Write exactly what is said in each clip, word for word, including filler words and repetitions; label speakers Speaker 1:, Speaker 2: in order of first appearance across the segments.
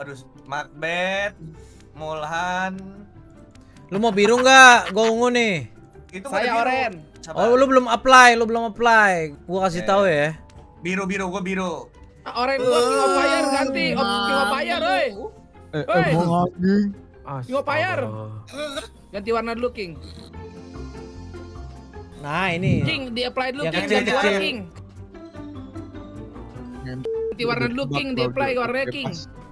Speaker 1: Aduh, Macbeth, Mulhan.
Speaker 2: Lu mau biru nggak? Gua ungu nih.
Speaker 1: Itu
Speaker 3: Saya oren.
Speaker 2: Oh, lu belum apply, lu belum apply. Gua kasih
Speaker 1: Eh.
Speaker 2: tahu ya.
Speaker 1: Biru biru, gua biru.
Speaker 3: Ah, oren gua King of Fire ganti. Oh, King of Fire, oi.
Speaker 4: Eh,
Speaker 3: Hei.
Speaker 4: emang anjing.
Speaker 3: King of Fire. Ganti warna dulu, King.
Speaker 2: Nah, ini.
Speaker 3: King, di-apply dulu,
Speaker 2: Yang
Speaker 3: King.
Speaker 2: kecil,
Speaker 3: Ganti warna,
Speaker 2: kecil.
Speaker 3: King. Ganti warna dulu, King. Di-apply warnanya, King.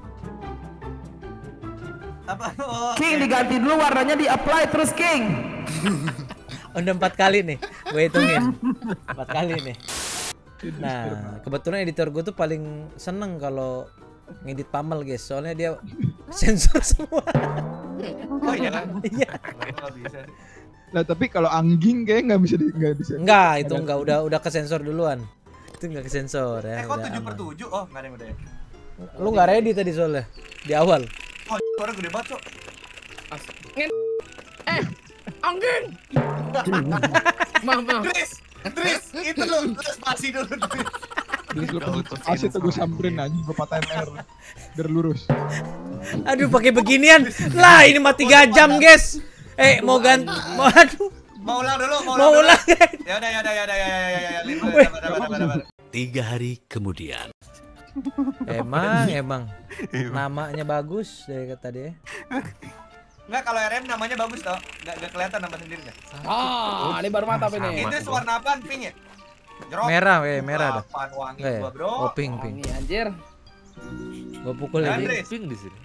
Speaker 1: Apa? Oh,
Speaker 3: King diganti dulu warnanya, di-apply terus, King.
Speaker 2: Udah empat kali nih, gue hitungin. Empat kali nih. Nah, kebetulan editor gue tuh paling seneng kalau ngedit Pamel guys, soalnya dia sensor semua.
Speaker 1: Oh iya kan?
Speaker 2: Iya.
Speaker 1: Nggak bisa.
Speaker 4: Lah tapi kalau anjing kayak nggak bisa di nggak bisa.
Speaker 2: Enggak, itu enggak udah udah ke sensor duluan. Itu enggak ke sensor ya.
Speaker 1: Eh kok
Speaker 2: udah
Speaker 1: tujuh per
Speaker 2: aman.
Speaker 1: tujuh? Oh nggak ada yang udah ya.
Speaker 2: Lu nggak ready tadi soalnya di awal.
Speaker 1: Oh suara gede banget Cok.
Speaker 3: Ngen. Eh, anjing. Maaf, maaf.
Speaker 1: Tris, Tris, itu lu, lu spasi dulu Tris.
Speaker 4: Terus lu kasih tuh gue samperin anjing, gue patahin leher biar lurus.
Speaker 2: Aduh, pakai beginian. Lah, ini mah tiga jam, guys. Eh, mau ganti mau aduh.
Speaker 1: Mau ulang dulu, mau ulang.
Speaker 2: Mau
Speaker 1: dulu.
Speaker 2: ulang.
Speaker 1: Ya udah, ya udah, ya udah, ya ya ya ya. Lima,
Speaker 2: Weh.
Speaker 1: sabar, sabar, sabar, sabar.
Speaker 5: Tiga hari kemudian.
Speaker 2: Emang, emang. Namanya bagus dari kata dia.
Speaker 1: Enggak, kalau R M namanya bagus toh. Enggak enggak kelihatan nama sendirinya.
Speaker 3: Ah, ini baru mantap ini.
Speaker 1: Itu warna apaan? Pink ya? Jeruk.
Speaker 2: Merah, weh, merah dah.
Speaker 1: Apaan wangi
Speaker 2: Enggak ya?
Speaker 1: gua, Bro.
Speaker 2: Oh, pink, pink.
Speaker 3: Ini anjir.
Speaker 2: Gua pukul
Speaker 1: Dan,
Speaker 2: lagi.
Speaker 1: Tris.
Speaker 5: Pink di sini.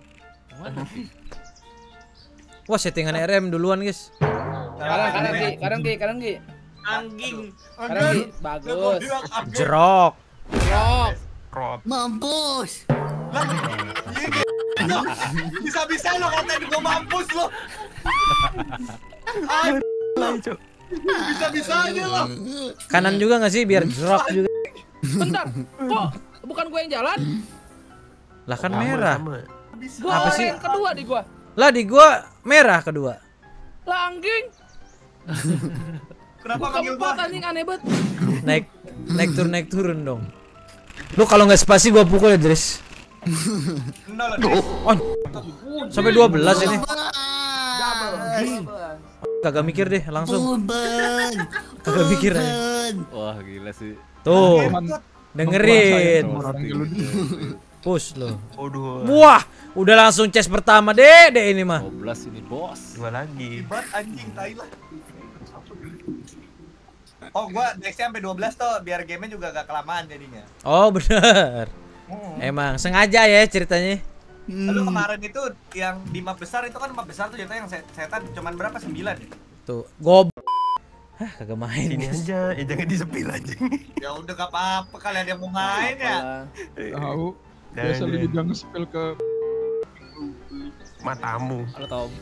Speaker 2: Wah, settingan R M duluan, guys.
Speaker 3: Kanan, kanan, Ki, kanan, Ki, kanan, Ki.
Speaker 1: Anjing.
Speaker 3: Kanan, Ki. Bagus.
Speaker 2: Jerok.
Speaker 3: Rock.
Speaker 6: Mampus.
Speaker 1: Bisa-bisa lo katain gua mampus lo. Bisa-bisanya lo.
Speaker 2: Kanan juga nggak sih biar jerok juga.
Speaker 3: Bentar. Kok bukan gue yang jalan?
Speaker 2: Lah kan merah.
Speaker 3: Gua
Speaker 2: Apa
Speaker 3: orang
Speaker 2: sih?
Speaker 3: yang kedua di gua.
Speaker 2: Lah di gua merah kedua.
Speaker 3: Lah anjing.
Speaker 1: Kenapa
Speaker 3: Gua
Speaker 1: manggil
Speaker 3: keempat
Speaker 1: gua?
Speaker 3: anjing aneh banget.
Speaker 2: Naik naik turun naik turun dong. Lu kalau nggak spasi gua pukul ya, Dres.
Speaker 1: Nol Tris.
Speaker 2: Oh, sampai dua belas ini. Kagak mikir deh, langsung.
Speaker 6: Buban.
Speaker 2: Kagak mikir aja.
Speaker 5: Wah, gila sih.
Speaker 2: Tuh,
Speaker 4: Cuman
Speaker 2: dengerin.
Speaker 4: orang lu
Speaker 2: Push lo.
Speaker 5: Waduh.
Speaker 2: Wah, udah langsung chest pertama deh, deh ini mah.
Speaker 5: dua belas ini, Bos. Dua lagi.
Speaker 1: Hebat anjing Thailand. Oh gua nextnya sampai dua belas tuh biar gamenya juga gak kelamaan jadinya.
Speaker 2: Oh, bener. Emang sengaja ya ceritanya.
Speaker 1: Lalu kemarin itu yang di map besar itu kan map besar tuh ceritanya yang se- setan cuman berapa? sembilan ya?
Speaker 2: Tuh, gob. Hah, kagak main.
Speaker 5: Ini aja, ya jangan disepil aja.
Speaker 1: Ya udah gak apa-apa kalian yang mau main ya.
Speaker 4: tahu. Biasa lu juga nge-spill ke
Speaker 5: Matamu.
Speaker 3: Halo Tom.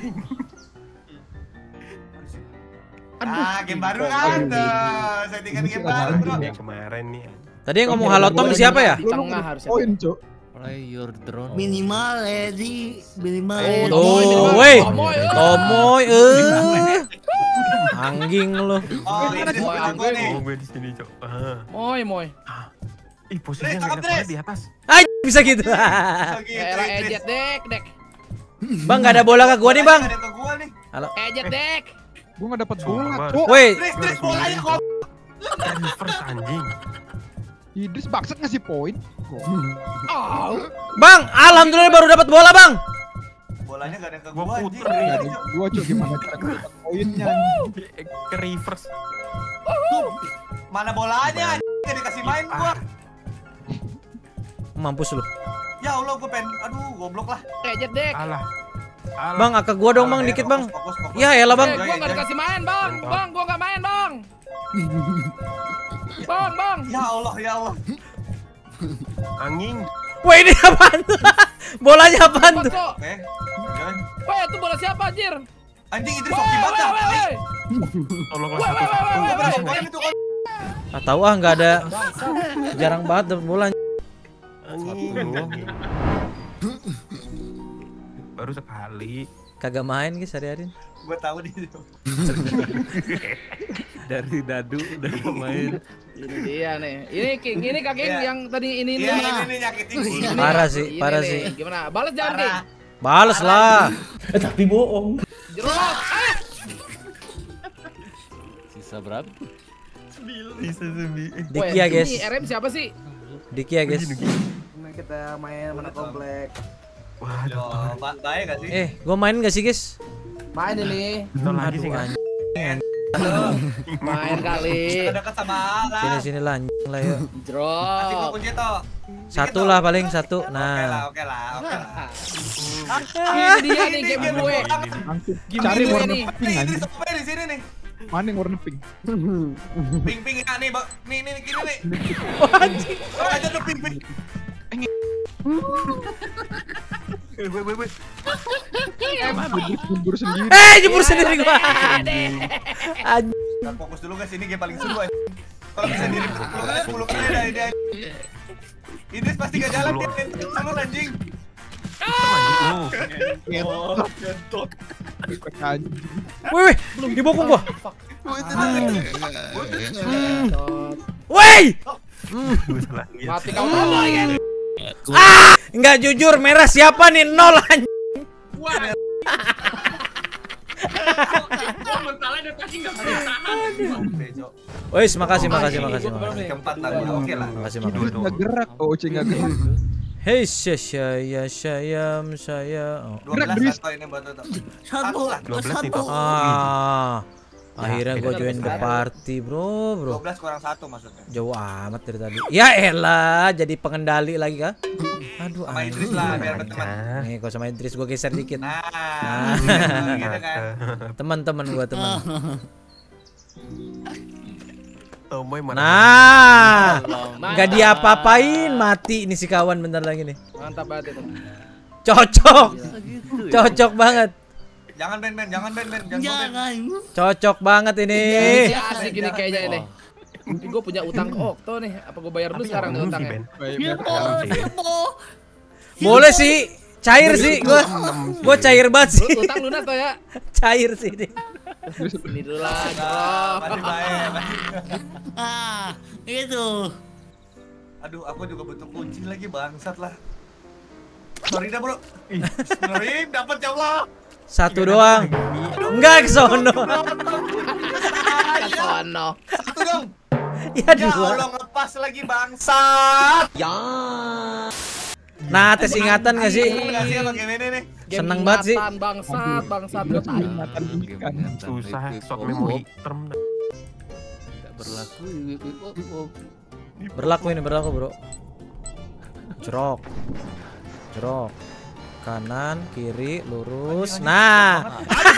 Speaker 1: Ah, game baru kan tuh. Settingan game baru bro.
Speaker 5: Yang kemarin nih.
Speaker 2: Tadi yang ngomong halo Tom siapa ya?
Speaker 3: Di tengah harusnya.
Speaker 4: poin, Cok.
Speaker 5: Play your drone.
Speaker 6: Minimal Edi, minimal.
Speaker 3: Oh,
Speaker 6: Edi.
Speaker 3: Tomoy,
Speaker 2: Oh,
Speaker 3: minimal.
Speaker 2: weh.
Speaker 3: Tomoy, eh.
Speaker 2: Tomoy, eh. Angging lo.
Speaker 1: Oh, ini
Speaker 3: Wah,
Speaker 1: seperti gua nih.
Speaker 5: Oh, gue di sini, Cok. Ah.
Speaker 3: Moy, moy.
Speaker 5: Ih,
Speaker 1: Tris,
Speaker 5: posisinya
Speaker 1: tangkap,
Speaker 5: nggak ada
Speaker 1: Tris.
Speaker 5: di atas.
Speaker 2: Ah, bisa gitu.
Speaker 1: Lagi
Speaker 3: Kayak ejet dek, dek.
Speaker 2: Bang, gak ada bola ke gua nih, Bang.
Speaker 1: Ada ke gua nih.
Speaker 2: Halo.
Speaker 3: Ejet dek.
Speaker 4: Gua nggak dapat
Speaker 5: Sumpah,
Speaker 4: bola,
Speaker 5: Bar.
Speaker 4: Cok.
Speaker 2: Woi,
Speaker 1: Tris, Tris bolanya kok.
Speaker 5: Reverse anjing.
Speaker 4: Idris bangsat ngasih poin.
Speaker 3: Oh.
Speaker 2: Bang, alhamdulillah baru dapat bola, Bang.
Speaker 1: Bolanya gak ada ke
Speaker 5: Gua
Speaker 1: gua anjing.
Speaker 5: puter
Speaker 4: Gak
Speaker 5: nih.
Speaker 4: ada gua, Cok, gimana cara dapat poinnya.
Speaker 5: Ke reverse.
Speaker 1: Mana bolanya anjing? Gak dikasih main gua.
Speaker 2: Mampus lu.
Speaker 1: Ya Allah gua pengen aduh goblok lah.
Speaker 3: Ejet dek.
Speaker 5: Alah. Alah.
Speaker 2: Bang, ke gua dong, Bang,
Speaker 1: Alah,
Speaker 2: dikit,
Speaker 1: fokus,
Speaker 2: Bang.
Speaker 1: fokus, fokus.
Speaker 2: Ya elah, Bang.
Speaker 3: Eh, gua nggak dikasih main, bang. Bang, gua nggak main, bang. Bang, bang.
Speaker 1: Ya Allah, ya Allah.
Speaker 5: Angin.
Speaker 2: Wah, ini apaan tuh? Bolanya apaan tuh?
Speaker 3: Kok?
Speaker 1: Oke. Jangan.
Speaker 3: Weh, itu bola siapa, anjir?
Speaker 1: Anjing itu
Speaker 3: Weh,
Speaker 1: Soki
Speaker 3: weh,
Speaker 1: Bata.
Speaker 3: weh, weh.
Speaker 5: Tolonglah
Speaker 3: Weh, weh, weh, weh, weh, weh.
Speaker 1: Poin itu kan.
Speaker 2: Ah, tahu ah, nggak ada. Jarang banget dapat bola.
Speaker 5: Angin. Baru sekali.
Speaker 2: Kagak main guys hari-hari.
Speaker 1: Gua tahu di situ.
Speaker 3: Dari dadu udah main.
Speaker 7: Ini dia nih. Ini King, ini Kak King
Speaker 1: Iya.
Speaker 7: yang tadi ini
Speaker 1: Iya,
Speaker 7: nih.
Speaker 1: ini nih nyakitin gue.
Speaker 2: Parah sih,
Speaker 7: Ini
Speaker 2: parah
Speaker 7: nih.
Speaker 2: sih.
Speaker 7: Gimana? Balas jangan King.
Speaker 1: Parah.
Speaker 2: Bales lah.
Speaker 8: Tapi bohong.
Speaker 7: Jerok. Ah!
Speaker 3: Sisa berapa?
Speaker 5: Bisa sembilan.
Speaker 2: Diki ya guys.
Speaker 7: Ini R M siapa sih?
Speaker 2: Diki ya guys.
Speaker 9: Nah, kita main mana komplek.
Speaker 5: Wah,
Speaker 1: Yo, ba bahaya gak sih?
Speaker 2: Eh, gua main gak sih guys?
Speaker 7: Main ini.
Speaker 5: bentar lagi sih kan.
Speaker 7: Main kali.
Speaker 1: Kita dekat sama Alan.
Speaker 2: Sini sini lah anjing lah yuk.
Speaker 1: Kasih gue
Speaker 7: Drop.
Speaker 1: kunci toh.
Speaker 2: Satu lah paling satu.
Speaker 1: Oke lah,
Speaker 2: Nah.
Speaker 1: oke lah, oke lah.
Speaker 7: Ini dia nih game gue.
Speaker 4: Langsung
Speaker 7: Gimana
Speaker 4: cari
Speaker 7: gue
Speaker 4: warna
Speaker 7: nih?
Speaker 4: pink
Speaker 1: Nih, ini
Speaker 4: anjing.
Speaker 1: sampai di sini nih.
Speaker 4: Mana yang warna pink?
Speaker 1: Ping ping ya nih, Bang. Nih, nih, nih, kiri nih. Oh, aja tuh ping ping.
Speaker 5: Weh, weh, weh, weh.
Speaker 4: Jebur sendiri.
Speaker 2: Eh, jebur sendiri gua. Anjing.
Speaker 1: Nah, fokus dulu guys, ini game paling seru aja. Kalau bisa diri sepuluh kali dari dia. Idris pasti gak jalan dia seluruh anjing.
Speaker 5: Oh,
Speaker 4: Anjing.
Speaker 2: Wih, wih, dibokong gua.
Speaker 7: Tot.
Speaker 2: Woi.
Speaker 5: gue salah lihat.
Speaker 7: Mati kau tolong ya.
Speaker 2: Ah, enggak jujur merah siapa nih? Nol anjing. Wes, makasih, makasih, makasih, makasih.
Speaker 1: Keempat lah, oke lah.
Speaker 2: Makasih,
Speaker 5: Dua,
Speaker 2: makasih.
Speaker 5: dua.
Speaker 4: Nggak gerak, oh Oce nggak gerak.
Speaker 2: Hei, saya, saya, saya. Oh.
Speaker 1: dua belas atau ini buat itu.
Speaker 6: Satu,
Speaker 5: dua belas nih,
Speaker 6: satu.
Speaker 5: Tok.
Speaker 2: Ah, akhirnya gue
Speaker 7: beda
Speaker 2: join the
Speaker 7: besar.
Speaker 2: party, bro, bro.
Speaker 1: dua belas kurang satu maksudnya.
Speaker 2: Jauh amat dari tadi. Ya elah, jadi pengendali lagi kah? Aduh,
Speaker 1: Sama
Speaker 2: anjing.
Speaker 1: Idris lah biar berteman.
Speaker 2: Nih, kok sama Idris gue geser dikit.
Speaker 1: Nah, gitu kan.
Speaker 2: Teman-teman gue teman.
Speaker 5: Tomoy mana?
Speaker 2: Nah, nggak diapa-apain, mati ini si kawan bentar lagi nih.
Speaker 7: Mantap banget itu.
Speaker 2: Cocok, cocok banget,
Speaker 1: Jangan Ben Ben, jangan Ben Ben, jangan Ben.
Speaker 6: Jangan.
Speaker 2: cocok banget ini.
Speaker 7: Si asik ini kayaknya ini. Tapi gue punya utang ke Okto nih. Apa gue bayar dulu sekarang nih utangnya?
Speaker 6: Ya bos, ya bos.
Speaker 2: Boleh sih, cair sih, gue, gue cair banget sih,
Speaker 7: Utang lunas tuh ya.
Speaker 2: cair sih ini.
Speaker 7: Ini dulu lah,
Speaker 1: Ah,
Speaker 7: bro.
Speaker 1: masih baik. masih-
Speaker 6: Ah, itu.
Speaker 1: Aduh, aku juga butuh kunci lagi bangsat lah. Sorry dah bro. Sorry, dapat ya Allah.
Speaker 2: Satu doang, enggak ke sono.
Speaker 7: Sono.
Speaker 1: Satu dong.
Speaker 2: Ya
Speaker 1: Ya
Speaker 2: dua.
Speaker 1: Allah ngepas lagi bangsat.
Speaker 2: Nah, tes ingatan gak sih?
Speaker 1: Enggak sih emang game ini nih.
Speaker 7: Game
Speaker 2: Seneng banget sih.
Speaker 7: ingatan, Bangsat, bangsat.
Speaker 4: Gila sih, ingatan ini kan.
Speaker 5: Susah, short memory term.
Speaker 3: Tidak berlaku.
Speaker 2: Berlaku ini berlaku bro. Jerok, jerok, kanan, kiri, lurus. Nah,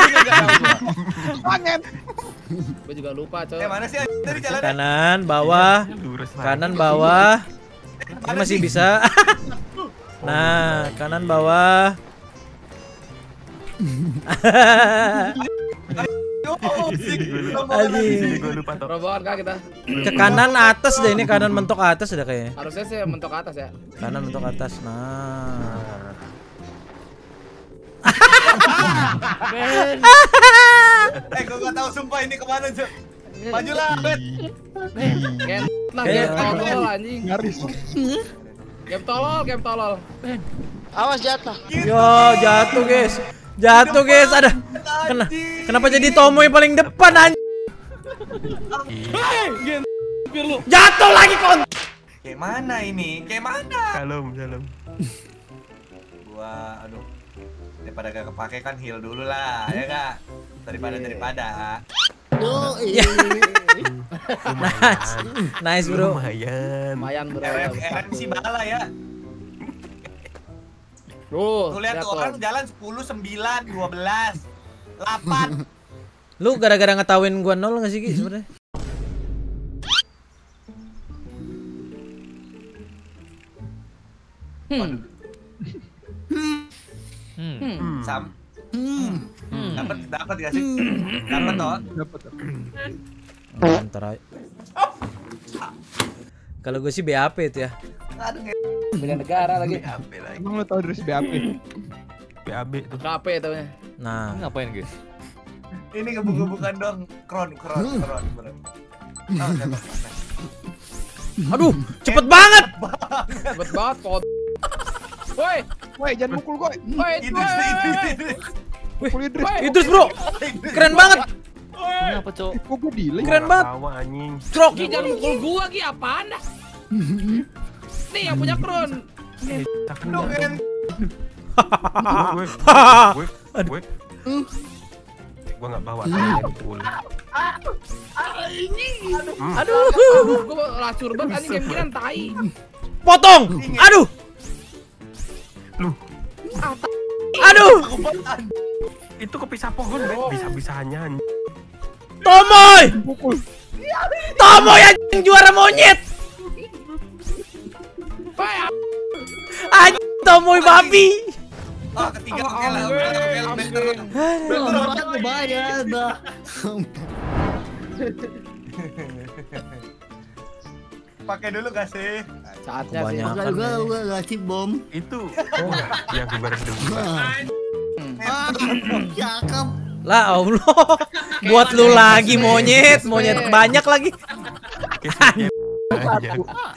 Speaker 7: Gue juga lupa, coy.
Speaker 1: Eh mana sih tadi jalannya?
Speaker 2: kanan, bawah,
Speaker 5: Lurus lagi.
Speaker 2: kanan, bawah. Ini masih bisa. Nah, kanan, bawah.
Speaker 1: Yo, sik.
Speaker 2: Anjing.
Speaker 5: Di sini gue lupa, Tok.
Speaker 7: Rombongan kah kita?
Speaker 2: Ke kanan atas deh, ini kanan mentok atas udah kayaknya.
Speaker 7: Harusnya sih mentok atas ya.
Speaker 2: Kanan mentok atas. Nah.
Speaker 1: Eh, gue gak tahu sumpah ini kemana cuy. Maju lah, Bet.
Speaker 7: Game nah,
Speaker 2: Kayak-
Speaker 7: game tolol anjing.
Speaker 4: Nyaris.
Speaker 7: Game tolol, game tolol.
Speaker 2: Yo, jatuh guys. Jatuh guys, ada. Kena, kenapa jadi Tomoy paling depan anjing? Jatuh lagi kon.
Speaker 1: Kayak mana ini? Kayak mana?
Speaker 5: Salam, salam.
Speaker 1: Gua aduh. Daripada gak kepake kan heal dulu lah, ya kak? Daripada daripada.
Speaker 6: Yo,
Speaker 2: Ya. Nice, nice bro.
Speaker 5: Lumayan.
Speaker 7: Lumayan bro.
Speaker 1: R M R M si bala ya.
Speaker 7: Tuh,
Speaker 1: Tuh lihat
Speaker 7: lihat
Speaker 1: tuh
Speaker 7: tuh.
Speaker 1: orang jalan sepuluh, sembilan, dua belas, delapan.
Speaker 2: Lu gara-gara ngetawain gua nol nggak sih Ki sebenarnya?
Speaker 7: Hmm.
Speaker 1: Sam.
Speaker 6: Hmm.
Speaker 1: Dapat dapat gak sih? Dapat toh.
Speaker 4: Dapat.
Speaker 2: Ntar aja. Kalau gue sih B A P itu ya.
Speaker 1: Aduh, nge-
Speaker 7: Bela negara lagi.
Speaker 4: Emang lo tau dari B A P?
Speaker 5: B A B tuh.
Speaker 7: K P itu nya.
Speaker 2: Nah,
Speaker 3: Ngapain guys?
Speaker 1: Ini ngebuk-ngebukan dong. Kron, kron, kron, kron. Oh, tembak. Nah.
Speaker 2: Aduh, cepet banget.
Speaker 7: Cepet banget kok. Woi,
Speaker 4: Woi, jangan mukul gue.
Speaker 7: woi,
Speaker 1: Idris,
Speaker 7: woi.
Speaker 1: Idris, Idris.
Speaker 4: Mukul Idris.
Speaker 2: Idris bro, keren banget.
Speaker 3: Kenapa, Cok?
Speaker 4: Kok gue delay?
Speaker 2: Keren banget.
Speaker 5: Tawa anjing.
Speaker 2: Trok.
Speaker 7: Ki jangan mukul gua Ki, apaan dah? Nih yang punya Kron.
Speaker 1: Dong, kan.
Speaker 5: Gue, gue, gue, gue nggak bawa.
Speaker 2: Aduh.
Speaker 7: Gua lacur banget anjing game ginian tai.
Speaker 2: Potong. Aduh.
Speaker 5: Lu,
Speaker 2: Aduh.
Speaker 5: itu kepisah pohon, Ben. Bisa-bisanya. anjing.
Speaker 2: Tomoy.
Speaker 4: Pukul.
Speaker 2: Tomoy anjing juara monyet.
Speaker 7: Woi,
Speaker 2: Anjing Tomoy babi.
Speaker 1: Oh, ketiga oke lah. Oke lah, oke lah. Better.
Speaker 6: Empat gue bayar dah.
Speaker 1: Pakai dulu gak sih?
Speaker 7: saatnya sih.
Speaker 2: Kebanyakan.
Speaker 6: Makanya gue
Speaker 2: nih.
Speaker 6: gue ngasih bom.
Speaker 5: Itu, oh, ya gue bareng dulu.
Speaker 6: Ah, cakep.
Speaker 2: Lah Allah. Buat lu lagi monyet, monyet banyak lagi.
Speaker 5: Aja.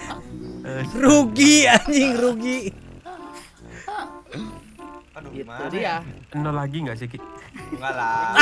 Speaker 2: Rugi anjing, rugi.
Speaker 1: Aduh,
Speaker 7: Itu
Speaker 1: gimana?
Speaker 7: dia.
Speaker 5: Nol lagi nggak sih, Ki?
Speaker 1: Enggak lah.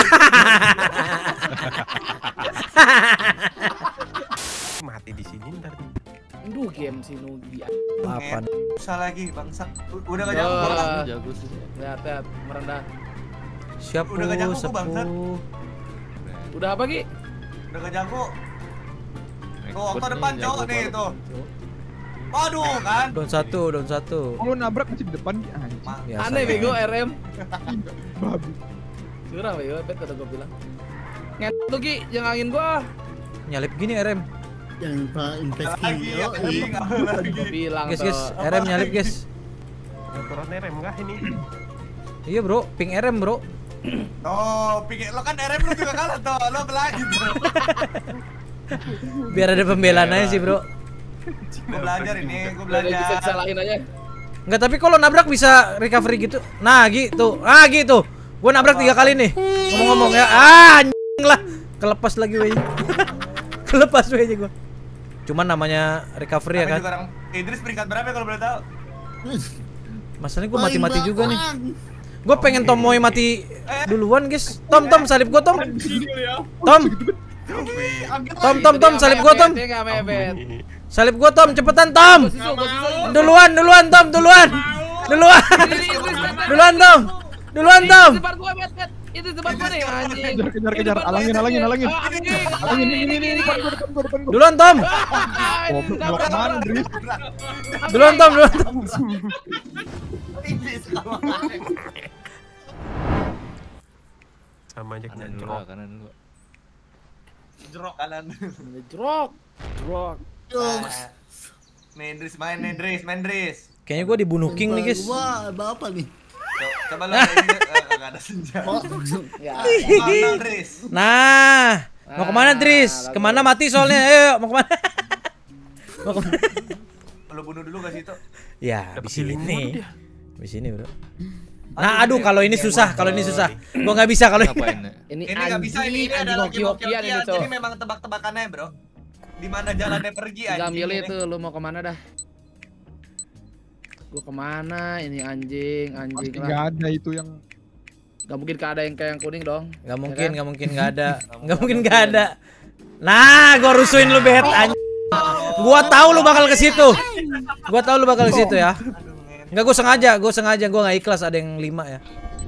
Speaker 5: Mati di sini ntar.
Speaker 7: Aduh, game si Nugi.
Speaker 2: Papan.
Speaker 1: Usah lagi, bangsat. U- Udah gak jago gua.
Speaker 7: Wah,
Speaker 3: Jago sih.
Speaker 7: lihat lihat merendah.
Speaker 2: Siap
Speaker 1: Udah gak jago,
Speaker 2: sepuh.
Speaker 1: bangsat.
Speaker 7: Udah apa Ki?
Speaker 1: Udah gak jago. Tuh, waktu
Speaker 3: Nih,
Speaker 1: depan
Speaker 3: jago
Speaker 1: cowok nih
Speaker 3: banget.
Speaker 1: tuh. Waduh, kan?
Speaker 2: Down satu, down satu.
Speaker 4: Oh, lu nabrak masih di depan. Anjing.
Speaker 1: Ma-
Speaker 2: Biasa.
Speaker 7: Aneh bego R M.
Speaker 4: Babi.
Speaker 7: Curang bego, pet udah gua bilang. Nget tuh Ki, jangan angin gua.
Speaker 2: Nyalip gini R M.
Speaker 6: Jangan lupa invest
Speaker 1: Lagi,
Speaker 6: Yo,
Speaker 1: anjing, apa lagi?
Speaker 7: Gua bilang
Speaker 2: Guys,
Speaker 7: tuh.
Speaker 2: guys, R M nyalip guys.
Speaker 5: Motoran rem nggak ini?
Speaker 2: Iya bro, ping R M bro.
Speaker 1: Oh, pikir lo kan R M lu juga kalah tuh. Lo belajar.
Speaker 2: Biar ada pembelaan aja sih bro.
Speaker 1: Gue belajar ini, gue
Speaker 7: Udah bisa
Speaker 1: belajar.
Speaker 7: disalahin aja.
Speaker 2: Enggak, tapi kalau nabrak bisa recovery gitu. Nah gitu, ah gitu. Gua nabrak tiga kali nih. Ngomong-ngomong ya, ah anjing lah. Kelepas lagi weh. Kelepas weh gua. Cuman namanya recovery ya
Speaker 1: Tapi
Speaker 2: kan.
Speaker 1: juga orang Idris peringkat berapa ya kalau boleh tahu?
Speaker 2: Masalahnya gua mati-mati
Speaker 6: Paling
Speaker 2: juga nih.
Speaker 6: bawaan.
Speaker 2: Gua pengen Tomoy mati duluan guys. Tom, Tom salib gua Tom. Tom. Tom, Tom, Tom salib gua Tom.
Speaker 7: Dia enggak mepet.
Speaker 2: Salib gua Tom, cepetan Tom.
Speaker 7: Gua susul, gua susul.
Speaker 2: Duluan, duluan Tom, duluan. Duluan. Duluan Tom. Duluan Tom.
Speaker 7: Depan gua bet bet. Itu depan gua nih anjing.
Speaker 4: Kejar, kejar, kejar. Alangin, alangin, alangin.
Speaker 7: Oh, anjing.
Speaker 4: Alangin, ini, ini, ini, depan gua, depan gua, depan gua.
Speaker 2: Duluan Tom.
Speaker 4: Goblok, mau kemana, Dris?
Speaker 2: Duluan Tom, duluan Tom.
Speaker 1: Idris kalah.
Speaker 5: Sama aja kena
Speaker 3: Kanan dulu,
Speaker 5: jerok.
Speaker 3: kanan dulu.
Speaker 1: Jerok kanan.
Speaker 7: Drok. Drok.
Speaker 6: Jokes.
Speaker 1: Nih Idris main, nih Idris, main Idris.
Speaker 2: Kayaknya gua dibunuh King nih guys.
Speaker 6: Wah, bapak nih.
Speaker 1: Co- Coba lo ini eh, nggak ada senjata.
Speaker 6: Oh,
Speaker 7: Ya.
Speaker 1: Mana Idris?
Speaker 2: Nah, mau kemana Tris?
Speaker 7: bagus.
Speaker 2: Kemana mati soalnya? Ayo, mau kemana? Mau kemana?
Speaker 1: Lo bunuh dulu gak sih itu?
Speaker 2: Ya,
Speaker 5: Dapat
Speaker 2: di
Speaker 5: healing
Speaker 2: sini.
Speaker 5: mode dia.
Speaker 2: Di sini, Bro. Nah, aduh kalau ini susah, kalau ini susah. Gua nggak bisa kalau ini.
Speaker 3: Ngapain? ya?
Speaker 7: Ini
Speaker 1: Ini nggak bisa, ini, ini ada
Speaker 7: anjing
Speaker 1: lagi
Speaker 7: hoki-hokian ini,
Speaker 1: hoki-hokian. Jadi
Speaker 7: Cok.
Speaker 1: memang tebak-tebakannya bro. Di mana jalannya pergi
Speaker 7: Tinggal
Speaker 1: anjing.
Speaker 7: milih
Speaker 1: ini.
Speaker 7: tuh lu mau kemana dah. Gua kemana? Ini anjing, anjing
Speaker 4: Pasti
Speaker 7: lah.
Speaker 4: nggak ada itu yang
Speaker 7: Gak mungkin ke ada yang kayak yang kuning dong.
Speaker 2: Nggak mungkin,
Speaker 7: Ya kan?
Speaker 2: nggak mungkin nggak ada. Nggak mungkin nggak ada. Nah, gua rusuhin lu bet anjing. Gua tahu lu bakal ke situ. Gua tahu lu bakal ke situ ya.
Speaker 1: Aduh, men.
Speaker 2: Enggak, gua sengaja, gua sengaja, gua nggak ikhlas ada yang lima ya.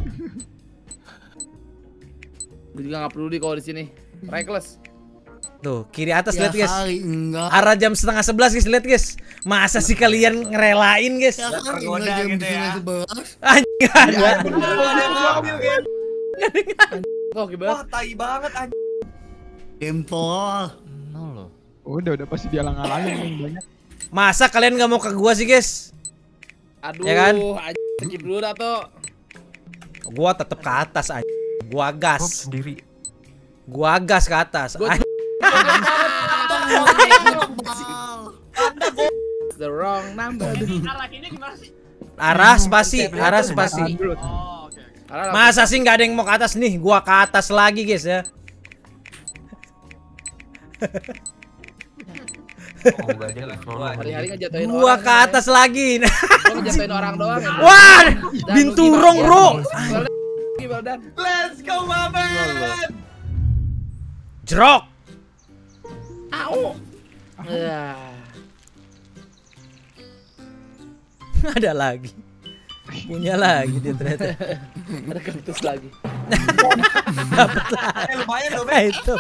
Speaker 7: Gue juga gak peduli kalau di sini. Reckless.
Speaker 2: Tuh, kiri atas
Speaker 6: ya
Speaker 2: lihat guys.
Speaker 6: kali enggak.
Speaker 2: Arah jam setengah sebelas guys, lihat guys. Masa sih kalian ngerelain guys?
Speaker 6: Ya kan
Speaker 1: tergoda
Speaker 6: enggak jam
Speaker 1: gitu ya.
Speaker 6: sebelas.
Speaker 2: Anjing ada.
Speaker 1: Oh, ada yang ngambil kan?
Speaker 7: Oh, gimana?
Speaker 1: Wah, tai banget anjing.
Speaker 6: Gempol.
Speaker 3: Nol loh.
Speaker 4: udah udah pasti dialang-alangin yang banyak.
Speaker 2: Masa kalian nggak mau ke gua sih guys?
Speaker 7: Aduh,
Speaker 2: Ya kan?
Speaker 7: anjing, skip dulu dah tuh.
Speaker 2: Gua tetep ke atas aja. Gua
Speaker 5: Bob
Speaker 2: gas.
Speaker 5: sendiri.
Speaker 2: Gua gas ke atas.
Speaker 7: Gua-
Speaker 2: Anjing.
Speaker 7: The wrong number.
Speaker 2: Arah spasi, arah spasi.
Speaker 7: Alah,
Speaker 2: Masa sih nggak ada yang mau ke atas nih? Gua ke atas lagi guys ya.
Speaker 5: Oh, enggak aja lah.
Speaker 7: hari-hari ngejatuhin
Speaker 2: Gua
Speaker 7: orang.
Speaker 2: ke atas lagi.
Speaker 7: Gua ngejatuhin orang doang. ya.
Speaker 2: Wah,
Speaker 7: Dan
Speaker 2: binturong
Speaker 7: lu
Speaker 2: bro.
Speaker 7: gimana? Gimana?
Speaker 1: Let's go, Maman.
Speaker 2: Jerok.
Speaker 7: Au. Ya.
Speaker 2: Ada lagi. Punya lagi dia ternyata.
Speaker 7: Ada kaktus lagi.
Speaker 2: Dapat lagi.
Speaker 1: Eh, lumayan loh,
Speaker 2: Nah, itu.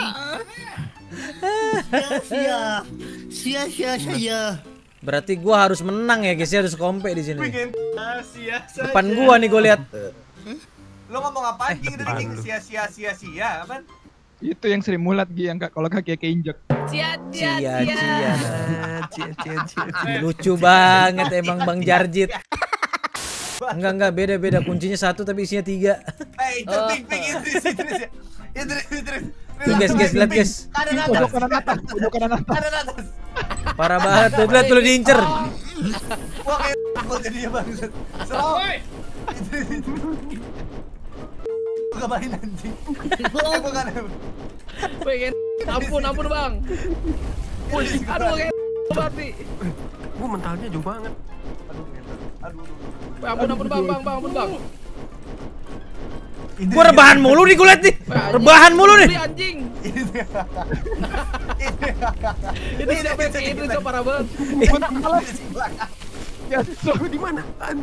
Speaker 6: Sia-sia. Sia-sia saya.
Speaker 2: Berarti gua harus menang ya guys, ya, harus kompe di sini.
Speaker 1: Bikin sia saja.
Speaker 2: Depan gua nih gua lihat.
Speaker 1: Lo ngomong apaan, King? Tadi King sia-sia sia-sia, apaan?
Speaker 4: Itu yang sering mulat Gi, yang kalau kaki keinjek.
Speaker 7: Cia
Speaker 2: Cia
Speaker 7: cia
Speaker 2: cia.
Speaker 5: Cie cie cie.
Speaker 2: Lucu banget emang Bang Jarjit. Enggak enggak beda beda kuncinya satu tapi isinya tiga.
Speaker 1: Eh, itu Ping, Ping, Idris, Idris ya. Idris, Idris.
Speaker 2: Tuh guys guys lihat guys.
Speaker 1: Kanan
Speaker 4: Pojok
Speaker 1: atas,
Speaker 4: kanan atas, pojok kanan atas.
Speaker 1: kanan atas.
Speaker 2: Parah banget tuh lihat tuh diincer.
Speaker 1: Wah, kayak gua jadinya bangsat. Serau. Idris, Idris. Gua main anjing. Gua gua kan.
Speaker 7: Pengen ampun ampun bang. Wih, aduh kayak mati.
Speaker 5: Gua mentalnya jauh banget.
Speaker 1: Aduh, aduh.
Speaker 7: Ampun ampun bang bang bang ampun bang.
Speaker 2: Gua rebahan mulu nih gua lihat nih. Rebahan mulu nih.
Speaker 7: Ini anjing. Ini siapa yang itu parah banget.
Speaker 4: Ya, so
Speaker 5: Di mana?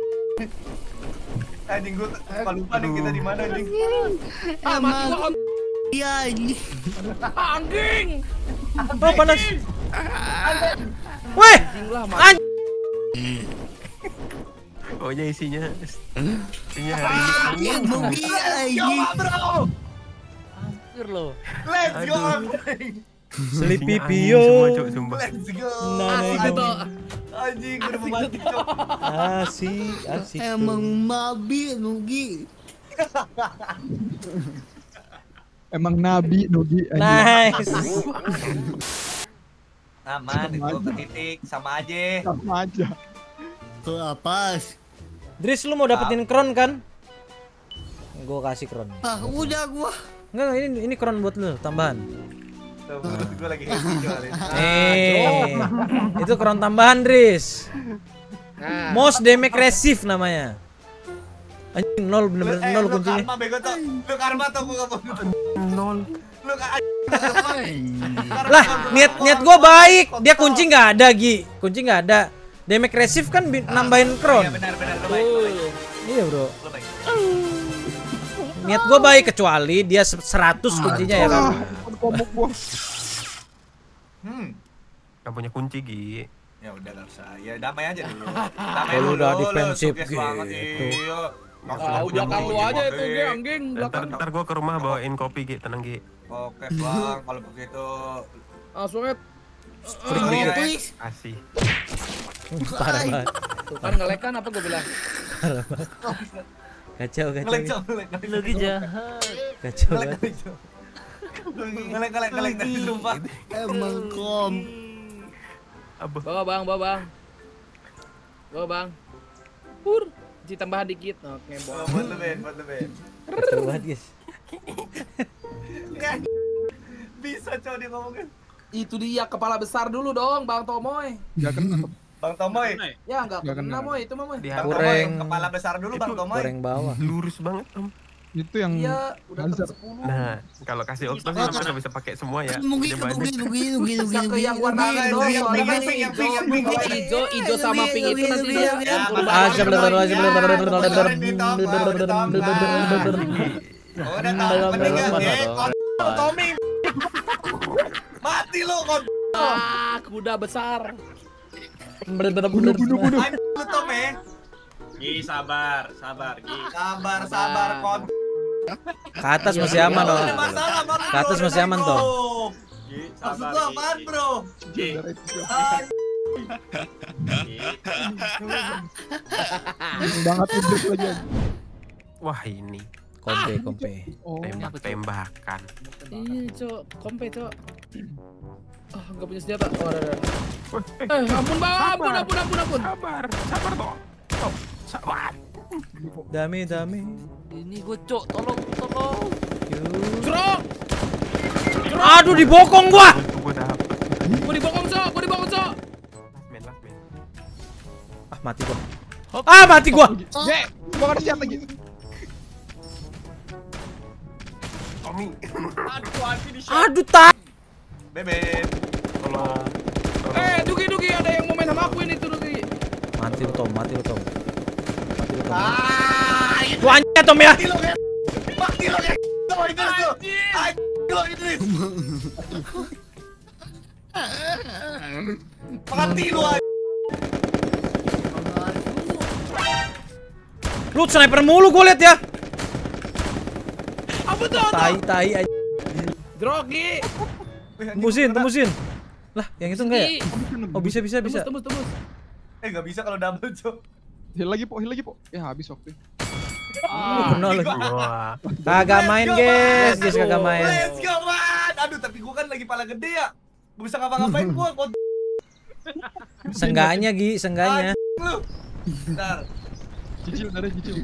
Speaker 1: Anjing gua lupa lupa nih kita di mana anjing.
Speaker 7: Ah mati gua on-
Speaker 6: Iya ini.
Speaker 7: anjing.
Speaker 2: Oh panas. Weh.
Speaker 7: Anjing lah mati.
Speaker 5: Pokoknya isinya isinya hari ini angin.
Speaker 6: Yang mungkin lagi.
Speaker 1: Coba, bro.
Speaker 2: Hampir loh.
Speaker 1: Let's go.
Speaker 5: Aduh.
Speaker 1: anjing.
Speaker 2: Sleepy
Speaker 5: Isinya angin
Speaker 2: Pio.
Speaker 5: semua, Cuk, sumpah.
Speaker 1: Let's go.
Speaker 2: Nah, nah,
Speaker 7: Asik
Speaker 2: itu.
Speaker 7: itu.
Speaker 1: Anjing gua udah mau mati, Cok.
Speaker 2: Asik asik.
Speaker 6: Emang mabi Nugi.
Speaker 4: emang nabi Nugi. anjing.
Speaker 2: Nice.
Speaker 1: Aman, itu ke titik sama aja.
Speaker 4: Sama aja.
Speaker 6: Ke apa?
Speaker 2: Dris lu mau dapetin crown kan? Gua kasih crown.
Speaker 6: Ah, udah gua.
Speaker 2: Enggak ini ini crown buat lu tambahan.
Speaker 1: Tuh, gua lagi happy jualin.
Speaker 2: Eh, itu crown tambahan, Dris.
Speaker 7: Nah,
Speaker 2: Most damage receive namanya. Anjing nol bener-bener
Speaker 1: Eh,
Speaker 2: nol
Speaker 1: lu
Speaker 2: kuncinya.
Speaker 1: karma bego tuh. Lu karma tuh gua ngomong.
Speaker 5: Nol.
Speaker 1: Lu ka
Speaker 2: Lah, niat niat gua baik. Dia kunci nggak ada, Gi. Kunci nggak ada. Damage receive kan bi- nambahin crown.
Speaker 1: Iya benar benar lu baik. Lu baik.
Speaker 2: Iya, Bro.
Speaker 1: Lu baik.
Speaker 2: Niat gua baik kecuali dia se- seratus kuncinya ya kan.
Speaker 4: Komuk gua.
Speaker 1: Hmm.
Speaker 5: Gak punya kunci, Gi.
Speaker 1: Ya udah enggak usah. Ya damai aja dulu. Damai
Speaker 2: Kalau
Speaker 1: dulu.
Speaker 2: udah
Speaker 1: lu
Speaker 2: defensif
Speaker 1: sukses
Speaker 2: gitu.
Speaker 1: banget, Iya. Maksud
Speaker 7: ah,
Speaker 1: aku
Speaker 7: udah
Speaker 1: jangan
Speaker 7: kamu
Speaker 1: kunci,
Speaker 7: aja itu
Speaker 1: Bang.
Speaker 7: ge anjing
Speaker 5: Ntar,
Speaker 7: belakang.
Speaker 5: ntar gua ke rumah bawain kopi, Gi. Tenang, Gi.
Speaker 1: Oke, Bang. Kalau begitu
Speaker 7: Langsung aja.
Speaker 1: Iya,
Speaker 6: Please.
Speaker 5: Asih.
Speaker 2: Parah banget.
Speaker 7: Tuh kan ngelekan apa gua bilang.
Speaker 2: Kacau kacau.
Speaker 1: ngelek Cok, ngelek.
Speaker 2: Lagi jahat. Kacau
Speaker 1: Ngelek,
Speaker 2: banget.
Speaker 1: ngelek, Cok. Ngelek, ngelek, ngelek tadi sumpah.
Speaker 6: Emang kom.
Speaker 5: Abah.
Speaker 7: Bawa bang, bawa bang. Bawa bang. Pur. Ci tambahan dikit. Oke,
Speaker 1: Oh,
Speaker 7: bawa.
Speaker 1: buat lu, Ben, buat lu, Ben.
Speaker 2: Kacau banget, guys.
Speaker 1: Nggak. Bisa Cok dia ngomongin.
Speaker 9: Itu dia kepala besar dulu dong, Bang Tomoy.
Speaker 4: Enggak kena.
Speaker 1: Bang Tomoy.
Speaker 9: Ya enggak
Speaker 4: Nggak
Speaker 9: kena
Speaker 4: kena.
Speaker 9: Moy, itu mah Moy.
Speaker 5: Di
Speaker 1: Bang
Speaker 5: hati.
Speaker 2: Goreng.
Speaker 1: Tomoy, kepala besar dulu Bang Tomoy.
Speaker 2: Goreng bawah.
Speaker 5: Lurus banget, Om.
Speaker 4: Itu yang
Speaker 9: Iya, udah
Speaker 4: Hazard.
Speaker 9: ke sepuluh.
Speaker 5: Nah, kalau kasih okto sih kita bisa pakai semua ya.
Speaker 6: Mungkin
Speaker 5: Udah banyak.
Speaker 6: mungkin mungkin mungkin
Speaker 9: Bisa
Speaker 6: mungkin
Speaker 9: ke yang warna
Speaker 6: mungkin,
Speaker 9: dong,
Speaker 6: mungkin,
Speaker 9: soalnya
Speaker 1: yang
Speaker 9: kan
Speaker 1: pink, yang pink, yang
Speaker 9: hijau.
Speaker 1: pink.
Speaker 7: Kalau hijau, hijau sama pink itu nanti dia
Speaker 1: Ya,
Speaker 7: yang
Speaker 1: Bang.
Speaker 7: berubah.
Speaker 2: Ah, sebentar, sebentar, sebentar, sebentar, sebentar, sebentar.
Speaker 1: Udah tahu, udah tahu. Mending ya, eh, kon- Tommy. Mati lu kon.
Speaker 7: Ah, kuda besar.
Speaker 2: Bener-bener
Speaker 4: bunuh bunuh bunuh.
Speaker 1: Ayo lu Tommy.
Speaker 8: Gi, sabar, sabar, Gi.
Speaker 1: Sabar, sabar kon.
Speaker 2: ke atas masih aman,
Speaker 1: Ada
Speaker 2: oh.
Speaker 1: masalah, Bang.
Speaker 2: Ke atas masih aman, toh.
Speaker 8: Gi,
Speaker 1: Maksud
Speaker 8: sabar,
Speaker 1: lu
Speaker 8: Gi,
Speaker 1: apaan,
Speaker 8: Gi.
Speaker 1: Bro?
Speaker 8: Gi,
Speaker 1: Ah,
Speaker 8: Gi.
Speaker 4: Banget Idris lagi.
Speaker 5: Wah, ini
Speaker 2: Kompe, kompe.
Speaker 4: Oh.
Speaker 5: tembak-tembakan.
Speaker 7: Iya, Cok. Kompe, Cok. Ah, enggak punya senjata. Oh, ada, ada. Eh, ampun, Bang. Ampun, ampun, ampun, ampun.
Speaker 5: Sabar, sabar toh. Oh, sabar.
Speaker 2: Dami, dami.
Speaker 3: Ini gue cok, tolong, tolong.
Speaker 7: Cok.
Speaker 2: Aduh, dibokong gua.
Speaker 5: Itu gua dapet.
Speaker 7: Gue dibokong cok, gue dibokong cok.
Speaker 5: Last man, last man.
Speaker 2: Ah, mati gua. Ah, mati gua.
Speaker 4: Ye, gua ada siap lagi.
Speaker 5: Tommy.
Speaker 8: Aduh, Alfi di shot.
Speaker 2: Aduh, tak.
Speaker 8: Beben.
Speaker 5: Tolong.
Speaker 7: Eh, Dugi, Dugi, ada yang mau main sama aku ini tuh, Dugi.
Speaker 2: Mati lu, Tom. Mati lu, Tom. Mati lu, Tom.
Speaker 1: Ah, itu
Speaker 2: Lu anjing, Tom ya.
Speaker 1: mati lo kan. Mati lo kan. Lo Idris lo. Anjing lo Idris. Mati lo.
Speaker 2: Lu sniper mulu gua liat ya.
Speaker 7: Apa tuh?
Speaker 2: Tai, tai aja.
Speaker 7: Drogi.
Speaker 2: Tembusin, tembusin. Lah, yang itu enggak ya? Oh, bisa, bisa,
Speaker 7: Tembus,
Speaker 2: bisa.
Speaker 7: tembus, tembus.
Speaker 1: Eh nggak bisa kalau double cok.
Speaker 4: Heal lagi, Po. Heal lagi, Po. Ya habis waktu.
Speaker 2: Lu kena lagi.
Speaker 5: Wah.
Speaker 2: Kagak main, guys. Guys, kagak main.
Speaker 1: Let's go man. Aduh tapi gua kan lagi pala gede ya. Gak bisa ngapa-ngapain gua. Kok
Speaker 2: Sengganya, Gi, sengganya.
Speaker 1: lu. Bentar.
Speaker 4: Cicil, dari cicil.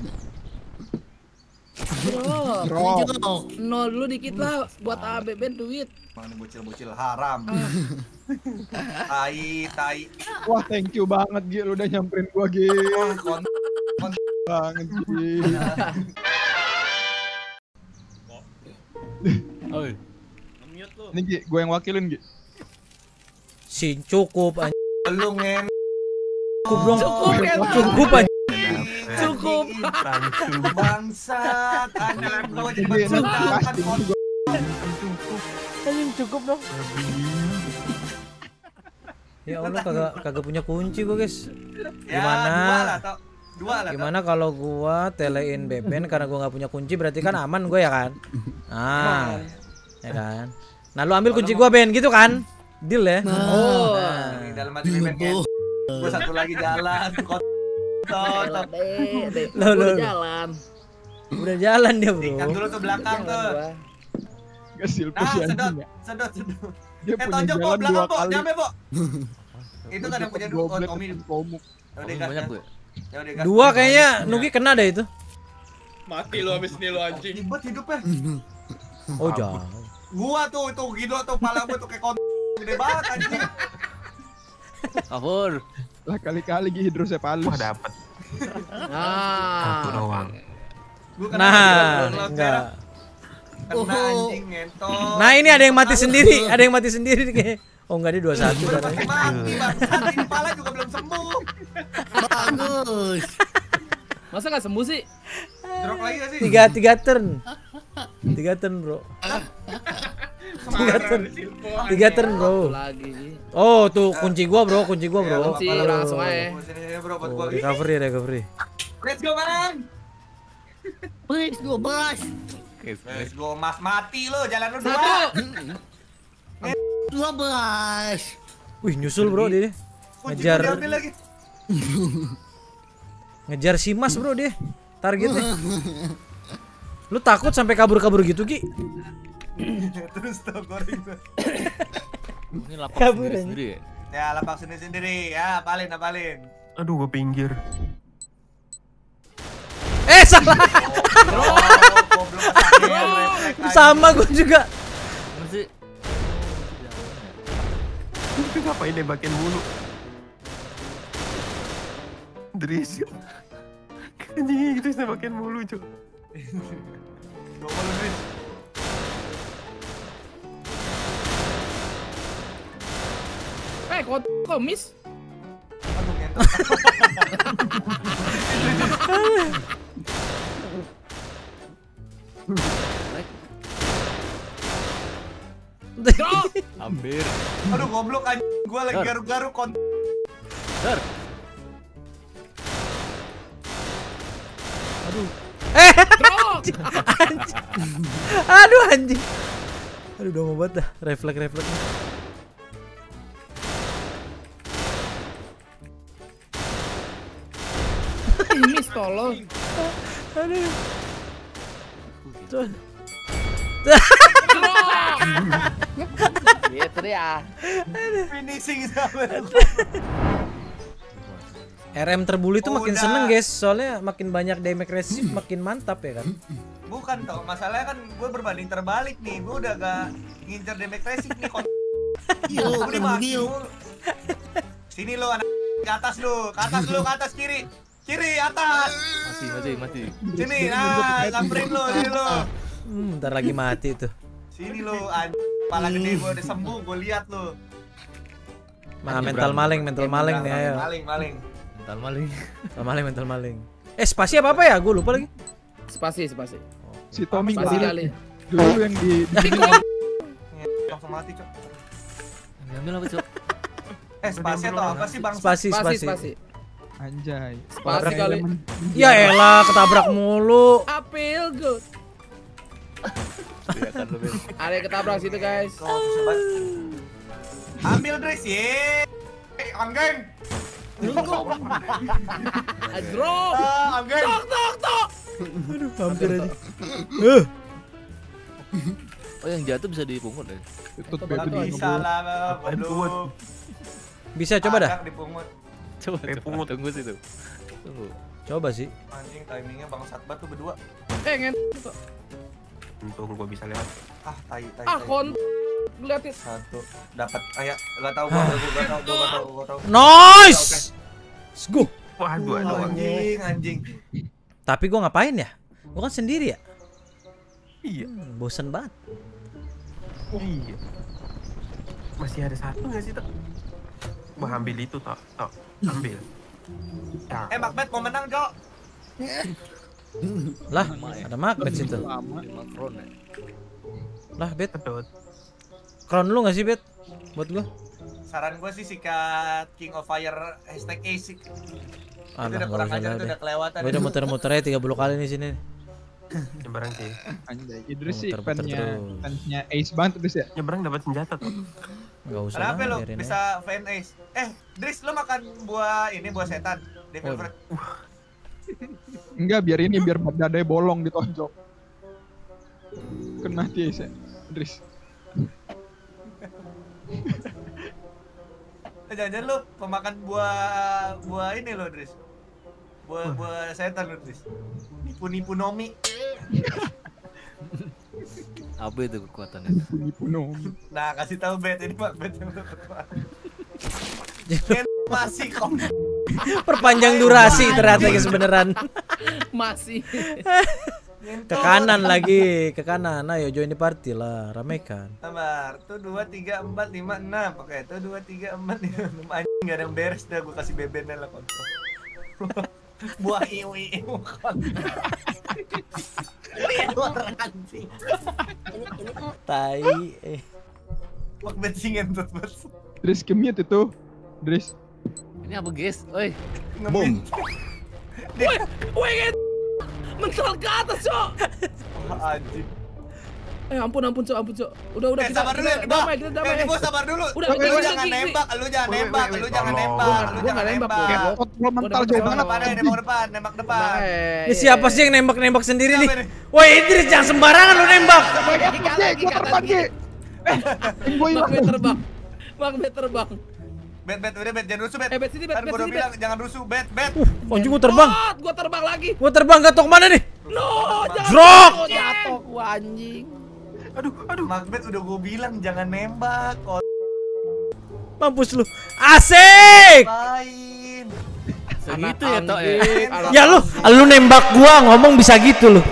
Speaker 7: Bro,
Speaker 4: Bro.
Speaker 7: nol dulu dikit lah buat A B Ben duit.
Speaker 1: Mana bocil-bocil haram. Tai, tai.
Speaker 4: Wah, thank you banget, Gi. Lu udah nyamperin gua, Gi.
Speaker 1: Wah, kon
Speaker 4: Banget, Gi.
Speaker 3: Oi.
Speaker 8: Nge-mute lu.
Speaker 4: Ini, Gi. Gua yang wakilin, Gi.
Speaker 2: Sin cukup anjing.
Speaker 1: lu ngen.
Speaker 2: Cukup dong.
Speaker 7: Cukup, ya.
Speaker 2: Cukup anjing.
Speaker 7: Cukup.
Speaker 1: Bangsat, anjing gua
Speaker 4: Gi,
Speaker 1: cepat
Speaker 4: ini
Speaker 1: sertakan
Speaker 4: pasti
Speaker 1: kon.
Speaker 4: gua.
Speaker 2: Anjing cukup dong. Ya Allah, kagak kagak punya kunci gua, guys.
Speaker 1: Ya,
Speaker 2: Gimana?
Speaker 1: dua lah, Tok. Dua lah. Tok.
Speaker 2: Gimana kalau gua telein Beben karena gua nggak punya kunci, berarti kan aman gua ya kan? Nah, ya kan. Nah, lu ambil kunci gua, Ben, gitu kan? Deal ya?
Speaker 7: Oh.
Speaker 1: Nah, di dalam hati bebek ngen. Gua satu lagi jalan. Kot. Tok, tok.
Speaker 2: Loh, loh.
Speaker 7: Udah jalan.
Speaker 2: Udah jalan dia, Bro.
Speaker 1: Ikat dulu ke belakang tuh.
Speaker 4: Gak silpu
Speaker 1: Nah,
Speaker 4: si
Speaker 1: sedot,
Speaker 4: anjing ya.
Speaker 1: sedot, sedot.
Speaker 4: Dia
Speaker 1: Eh,
Speaker 4: punya
Speaker 1: tonjok, Po,
Speaker 4: jalan
Speaker 1: belakang,
Speaker 4: dua
Speaker 1: Po.
Speaker 4: kali.
Speaker 1: Nyampe, Po. Itu kan yang punya dua, oh,
Speaker 4: Goblok,
Speaker 1: Tommy.
Speaker 4: komuk.
Speaker 1: Ya udah,
Speaker 3: Banyak
Speaker 1: gas,
Speaker 3: gue.
Speaker 1: ya udah, gas.
Speaker 2: Dua kayaknya Nugi kena deh itu.
Speaker 8: Mati lu abis ini lu anjing.
Speaker 1: Ribet hidupnya.
Speaker 2: Oh, jauh.
Speaker 1: Gua tuh, itu Gido tuh, pala gua tuh kayak kon gede banget anjing.
Speaker 3: Kabur.
Speaker 4: Lah kali-kali Gi hidrosepalus.
Speaker 5: Wah, dapet.
Speaker 7: Ah.
Speaker 5: Satu doang.
Speaker 1: Gua kena
Speaker 2: Nah,
Speaker 1: Gido,
Speaker 2: enggak.
Speaker 1: Kena anjing ngentot.
Speaker 2: Nah, ini ada yang mati sendiri, ada yang mati sendiri nih kayaknya. Oh, enggak, dia dua puluh satu
Speaker 1: Udah
Speaker 2: katanya.
Speaker 1: pasti mati bangsat, ini pala juga belum sembuh.
Speaker 6: Bagus.
Speaker 7: Masa nggak sembuh sih?
Speaker 1: Drop lagi gak sih?
Speaker 2: Tiga, tiga turn. Tiga turn, Bro. Tiga turn. Tiga turn, Bro.
Speaker 7: Satu lagi.
Speaker 2: Oh, tuh kunci gua, Bro, kunci gua, Bro.
Speaker 7: Kunci langsung aja.
Speaker 1: Sini, sini, bro, buat
Speaker 2: Oh,
Speaker 1: gua.
Speaker 2: recovery, recovery.
Speaker 1: Let's go, man.
Speaker 6: Let's go, bos.
Speaker 1: Let's go, Mas. Mati lo, jalan lu dua.
Speaker 7: Satu.
Speaker 6: Dua belas.
Speaker 2: Wih, nyusul, Bro, dia.
Speaker 1: Kunci
Speaker 2: Ngejar.
Speaker 1: gua diambil lagi.
Speaker 2: Ngejar si Mas, Bro, dia. Targetnya. Lu takut sampai kabur-kabur gitu, Ki?
Speaker 1: Terus tuh goreng gua.
Speaker 3: Ini lapak
Speaker 2: Kabur
Speaker 3: sendiri
Speaker 2: aja.
Speaker 3: sendiri ya.
Speaker 1: Ya, lapak sendiri-sendiri. Ya, apalin, apalin.
Speaker 5: Aduh, gua pinggir.
Speaker 2: Eh, salah.
Speaker 1: Oh, goblok masaknya, refleks lagi.
Speaker 2: Sama gua juga.
Speaker 3: Masih.
Speaker 5: Itu ngapain nembakin mulu? Dris. Anjing, itu nembakin mulu, Cok.
Speaker 1: Gua mau lu, Dris.
Speaker 7: Eh, kok kok miss?
Speaker 1: Aduh, ngentot.
Speaker 7: Drop.
Speaker 3: Hampir.
Speaker 1: Aduh, goblok anjing. Gua lagi
Speaker 3: Dar.
Speaker 1: garuk-garuk kon.
Speaker 3: Dar.
Speaker 2: Eh,
Speaker 7: Drop.
Speaker 2: aduh anjing. Aduh, udah mau banget dah. Refleks-refleks.
Speaker 7: Ih, miss tolong.
Speaker 2: Aduh. Tuh.
Speaker 7: Gitu ya.
Speaker 1: Finishing sama.
Speaker 2: R M terbully itu makin
Speaker 1: Udah.
Speaker 2: seneng guys, soalnya makin banyak damage resist makin mantap ya kan.
Speaker 1: Bukan toh, masalahnya kan gue berbanding terbalik nih. Gue udah gak ngincer damage resist nih.
Speaker 6: Yo,
Speaker 1: Gue dimaki
Speaker 6: yo.
Speaker 1: mulu. Sini lo anak ke atas lo, ke atas lo, ke atas kiri. Kiri atas.
Speaker 3: Mati, mati, mati.
Speaker 1: Sini, nah, samperin lo, sini lo.
Speaker 2: Hmm, bentar lagi mati tuh.
Speaker 1: Sini lo, anjing. Kepala gede gue udah sembuh, gue lihat lo.
Speaker 2: Nah, mental maling, mental maling nih ayo.
Speaker 1: Maling, maling.
Speaker 3: Mental maling.
Speaker 2: Mental maling, mental maling. Eh, spasi apa apa ya? Gue lupa lagi.
Speaker 7: Spasi, spasi.
Speaker 4: Si Tommy
Speaker 7: Spasi
Speaker 4: dulu,
Speaker 7: kali.
Speaker 4: dulu yang di, di
Speaker 1: Langsung mati, Cok.
Speaker 3: Ngambil apa, Cok?
Speaker 1: Eh, spasi atau apa sih, Bang?
Speaker 2: Spasi,
Speaker 7: Spasi,
Speaker 2: spasi.
Speaker 7: spasi.
Speaker 4: anjay.
Speaker 7: Spasi kali.
Speaker 2: Ya elah, ketabrak mulu.
Speaker 7: I feel good. Ada yang ketabrak situ guys.
Speaker 1: Kau susah banget. Ambil dress, ye. Eh, anggeng.
Speaker 7: Drop.
Speaker 1: Ah, anggeng.
Speaker 7: Tok tok tok.
Speaker 2: Aduh, hampir aja. Eh,
Speaker 3: Oh, yang jatuh bisa dipungut ya?
Speaker 4: Tutut
Speaker 1: Gak
Speaker 4: bebe
Speaker 1: bisa lah, bodoh.
Speaker 2: bisa coba dah.
Speaker 1: Agak dipungut.
Speaker 3: Coba,
Speaker 5: Eh,
Speaker 3: coba.
Speaker 5: pungut.
Speaker 3: Tunggu situ. Tunggu.
Speaker 2: Coba sih.
Speaker 1: Anjing timingnya bangsat banget tuh berdua.
Speaker 7: Eh ngen.
Speaker 5: Untung gua bisa lewat.
Speaker 1: Ah, tai tai.
Speaker 7: Ah
Speaker 1: tai.
Speaker 7: kon. Liatin.
Speaker 1: Satu dapat. Ayo, enggak tahu gua, gua enggak tahu, gua enggak tahu, gua tahu.
Speaker 2: Nice. Let's go.
Speaker 5: Waduh, aduh.
Speaker 1: Anjing, anjing.
Speaker 2: Tapi gua ngapain ya? Gua kan sendiri ya.
Speaker 5: Iya,
Speaker 2: Hmm, bosan banget.
Speaker 5: iya. Masih ada satu nggak sih, Tok? Wah, ambil itu, Tok. Tok, ambil. Ya.
Speaker 1: Eh, Macbeth mau menang, Cok.
Speaker 2: Lah, ada Macbeth situ.
Speaker 4: lama.
Speaker 3: Macron ya.
Speaker 2: Lah, Bet.
Speaker 5: Pedot.
Speaker 2: Crown lu gak sih, Bet? Buat gua.
Speaker 1: Saran gua sih sikat King of Fire hashtag A S I C. Itu
Speaker 2: Alah,
Speaker 1: udah
Speaker 2: gak
Speaker 1: kurang
Speaker 2: usah
Speaker 1: ajar,
Speaker 2: lah
Speaker 1: itu
Speaker 2: deh.
Speaker 1: udah kelewatan.
Speaker 2: Gua udah muter-muter aja tiga puluh kali nih sini.
Speaker 5: Nyebrang sih.
Speaker 4: Anjay, Idris sih
Speaker 2: Muter-muter
Speaker 4: fansnya
Speaker 2: terus.
Speaker 4: fansnya Ace banget Idris ya.
Speaker 5: Nyebrang dapat senjata, Tok.
Speaker 2: Gak usah lah,
Speaker 1: Kenapa lo
Speaker 2: biarin
Speaker 1: bisa
Speaker 2: aja.
Speaker 1: fan Ace? Eh, Dris, lo makan buah ini, buah setan. Devil
Speaker 2: Oh.
Speaker 1: fruit.
Speaker 4: Enggak, biar ini biar dadanya bolong ditonjok. Kena dia Ace ya, Idris.
Speaker 1: Eh, jangan-jangan lo pemakan buah buah ini lo, Dris. Buah buah setan lo, Dris. Nipu-nipu Nomi.
Speaker 3: Apa itu kekuatannya?
Speaker 4: Nipu Nomi.
Speaker 1: Nah, kasih tahu Bet ini Macbeth yang lo ketuaan. Ben masih kok.
Speaker 2: Perpanjang durasi ternyata guys beneran.
Speaker 7: Masih.
Speaker 2: Ke kanan lagi, ke kanan. Ayo join di party lah, ramekan.
Speaker 1: Sabar, tuh dua, tiga, empat, lima, enam. Oke, tuh dua, tiga, empat, lima, enam. Anjing gak ada yang beres dah, gue kasih bebennya lah kontrol. Buah iu iu anjing.
Speaker 2: Tai. Eh.
Speaker 1: Macbeth sih ngentut banget.
Speaker 4: Idris kemit itu. Idris.
Speaker 3: Ini apa, guys? Oi.
Speaker 1: Bom.
Speaker 7: Woi, woi ngen. Mental ke atas, Cok.
Speaker 1: Anjing.
Speaker 7: Eh ampun ampun, Cok, ampun, Cok. Udah udah
Speaker 1: Eh,
Speaker 7: kita
Speaker 1: sabar dulu ya,
Speaker 7: kita
Speaker 1: Bah.
Speaker 7: damai, kita damai.
Speaker 1: Eh, Bos, sabar dulu.
Speaker 7: Udah,
Speaker 1: lu
Speaker 7: udah,
Speaker 1: jangan
Speaker 7: udah,
Speaker 1: nembak, lu jangan
Speaker 5: Wait,
Speaker 1: nembak,
Speaker 5: wait, wait,
Speaker 1: lu jangan
Speaker 5: tolong.
Speaker 1: nembak,
Speaker 7: Gua-
Speaker 1: lu
Speaker 7: gua
Speaker 1: jangan
Speaker 7: nggak nembak,
Speaker 1: nembak.
Speaker 7: gua.
Speaker 4: Pot lo mental
Speaker 7: Udah,
Speaker 4: jauh
Speaker 7: udah,
Speaker 4: banget.
Speaker 1: Depan aja, nembak depan, nembak depan.
Speaker 2: Ini siapa sih yang nembak-nembak sendiri nih?
Speaker 1: Siapa nih?
Speaker 2: Woi Idris jangan sembarangan lu nembak.
Speaker 7: Ikat lagi,
Speaker 4: Gua
Speaker 7: ikat
Speaker 4: terbang,
Speaker 7: lagi.
Speaker 4: Ge. Eh, gue hilang.
Speaker 7: Macbeth terbang. Macbeth terbang.
Speaker 1: Bet, bet, udah bet, jangan rusuh bet.
Speaker 7: Eh, Bet, sini, Bet,
Speaker 1: Kan
Speaker 7: Bet,
Speaker 1: gua udah
Speaker 7: sini,
Speaker 1: bilang jangan rusuh, bet, bet.
Speaker 2: Anjing gua terbang.
Speaker 7: Oh, gua terbang lagi.
Speaker 2: Gua terbang gak tau kemana nih.
Speaker 7: No, jangan.
Speaker 2: Drop.
Speaker 7: jatuh, Jatuh gua anjing.
Speaker 1: Aduh, aduh. Macbeth udah gua bilang jangan nembak. Kok
Speaker 2: Mampus lu. Asik.
Speaker 1: main.
Speaker 3: Segitu ya, Tok ya.
Speaker 7: Anjing, anak
Speaker 2: Ya lu, lu nembak gua ngomong bisa gitu lu.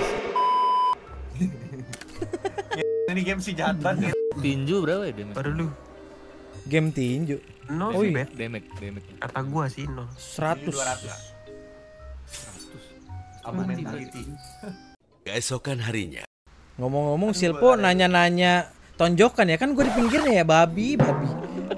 Speaker 1: Ini game sih jahat banget.
Speaker 3: Tinju berapa ya damage?
Speaker 5: Baru lu.
Speaker 2: Game tinju.
Speaker 5: No
Speaker 2: Oh
Speaker 5: sih,
Speaker 2: iya.
Speaker 5: Bet.
Speaker 3: Damage, damage.
Speaker 5: Kata gua sih, no.
Speaker 2: seratus.
Speaker 1: dua ratus. Apa mentality?
Speaker 10: Keesokan harinya.
Speaker 2: Ngomong-ngomong Silpo nanya-nanya tonjokan ya kan gue di pinggirnya ya babi babi.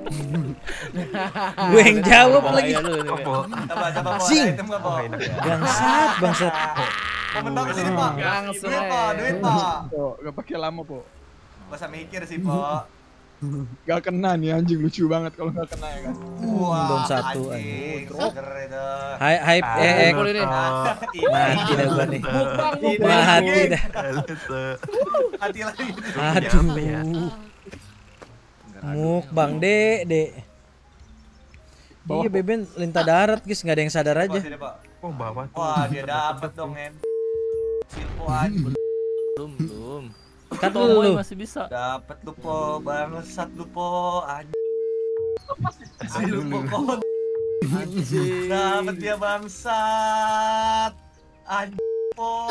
Speaker 2: Gue yang jawab lagi.
Speaker 3: Bahaya lu ini,
Speaker 5: Apa?
Speaker 1: Coba, coba, Po.
Speaker 2: Sing.
Speaker 1: Ada item nggak, Po?
Speaker 5: Oh, enak ya.
Speaker 2: Bangsat, bangsat.
Speaker 1: Komen dong ke sini, Po.
Speaker 7: Langsung
Speaker 1: Duit, Po,
Speaker 7: aja.
Speaker 1: duit, Po.
Speaker 4: Oh, gak pakai lama, Po.
Speaker 1: Gak usah mikir sih, Po.
Speaker 4: Gak kena nih anjing, lucu banget kalau gak kena ya kan.
Speaker 1: Wah,
Speaker 2: Down satu,
Speaker 1: anjing. Seger itu.
Speaker 2: Hai hai eh, eh
Speaker 7: Kumpul ini.
Speaker 2: mati dah gua nih.
Speaker 7: Mukbang,
Speaker 1: Ini.
Speaker 7: mukbang.
Speaker 2: Mati dah.
Speaker 1: Hati lagi.
Speaker 5: Apa ya?
Speaker 2: Aduh. Mukbang dek dek. Iya Beben lintah darat guys, nggak ada yang sadar aja.
Speaker 1: Sini, Pak.
Speaker 5: Oh bawah tuh.
Speaker 1: Wah, dia dapat dong, men. Silpo aja.
Speaker 11: Belum, belum.
Speaker 2: Kan
Speaker 11: Tomoy
Speaker 2: lu
Speaker 11: masih bisa.
Speaker 1: Dapat lu po, bangsat lu po. Anjing. Silpo kon.
Speaker 11: Anjing.
Speaker 1: Dapat dia bangsat. Anjing po.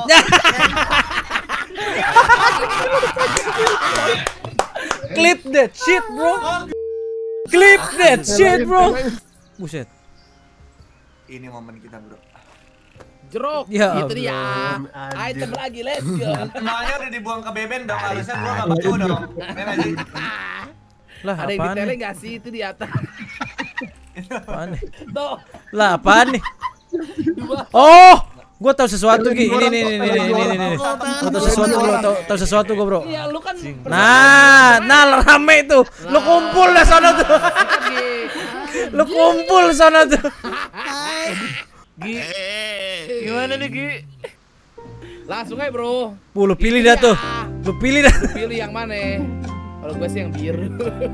Speaker 2: clip that shit bro. Clip that shit bro. Buset.
Speaker 1: Ini momen kita, Bro.
Speaker 7: Jeruk.
Speaker 2: Ya
Speaker 7: Itu dia.
Speaker 5: Anjir.
Speaker 7: Item lagi, let's go.
Speaker 1: Semuanya udah dibuang ke Beben dong, harusnya gua enggak pakai dong. Bener aja.
Speaker 2: Lah
Speaker 7: Ada yang
Speaker 2: apaan
Speaker 7: detailnya
Speaker 2: nih?
Speaker 7: nggak sih itu di atas?
Speaker 2: Apaan nih?
Speaker 7: Tuh.
Speaker 2: Lah apaan nih? Oh, gua tahu sesuatu Ki. Ini nih nih nih nih nih nih. Gua tahu sesuatu bro, tahu tahu sesuatu gua bro.
Speaker 7: Iya, lu kan.
Speaker 2: Nah, nah rame tuh. Lu kumpul lah sana tuh. Lu kumpul sana tuh.
Speaker 11: Gi. Gimana nih Gi?
Speaker 7: Langsung aja bro.
Speaker 2: Lu pilih dah tuh. Lu pilih dah.
Speaker 7: Pilih yang mana? Kalau gue sih yang biru.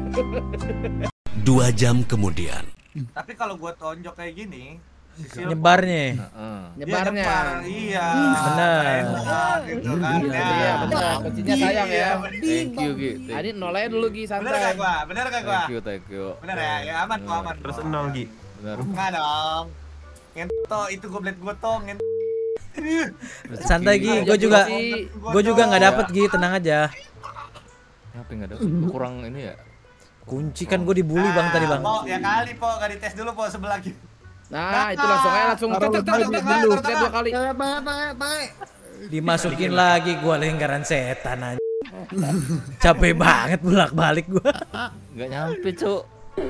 Speaker 10: Dua jam kemudian.
Speaker 1: Tapi kalau gua tonjok kayak gini, si Silpo-
Speaker 2: Nyebarnya.
Speaker 11: Heeh.
Speaker 1: Dia
Speaker 7: Nyebarnya.
Speaker 1: nyebar, iya.
Speaker 2: Benar.
Speaker 1: Enak, gitu kan.
Speaker 7: Iya,
Speaker 1: Ya.
Speaker 7: iya benar. Kuncinya sayang ya.
Speaker 1: Iya,
Speaker 11: Thank you Gi.
Speaker 7: Ah, ini nol aja dulu Gi,
Speaker 1: Bener gak
Speaker 7: santai.
Speaker 1: gua? Bener gak gua?
Speaker 11: Thank you, thank you.
Speaker 1: Bener ya? Ya aman gua aman.
Speaker 5: Terus
Speaker 1: gua.
Speaker 5: nol Gi.
Speaker 11: Benar.
Speaker 1: Enggak dong. Ngento itu goblet gua tong. Ngento.
Speaker 2: Santai Gi, gua juga gua juga nggak dapet Gi, tenang aja.
Speaker 11: Apa enggak ada? Kurang ini ya.
Speaker 2: Kunci kan gua dibully Bang tadi Bang.
Speaker 1: Po, ya kali po, gak dites dulu po sebelah gitu.
Speaker 7: Nah, itu langsung aja langsung tek tek tek tek dulu, tek dua kali.
Speaker 2: Dimasukin lagi gua lingkaran setan aja. Capek banget bolak-balik gua.
Speaker 11: Enggak nyampe, Cuk.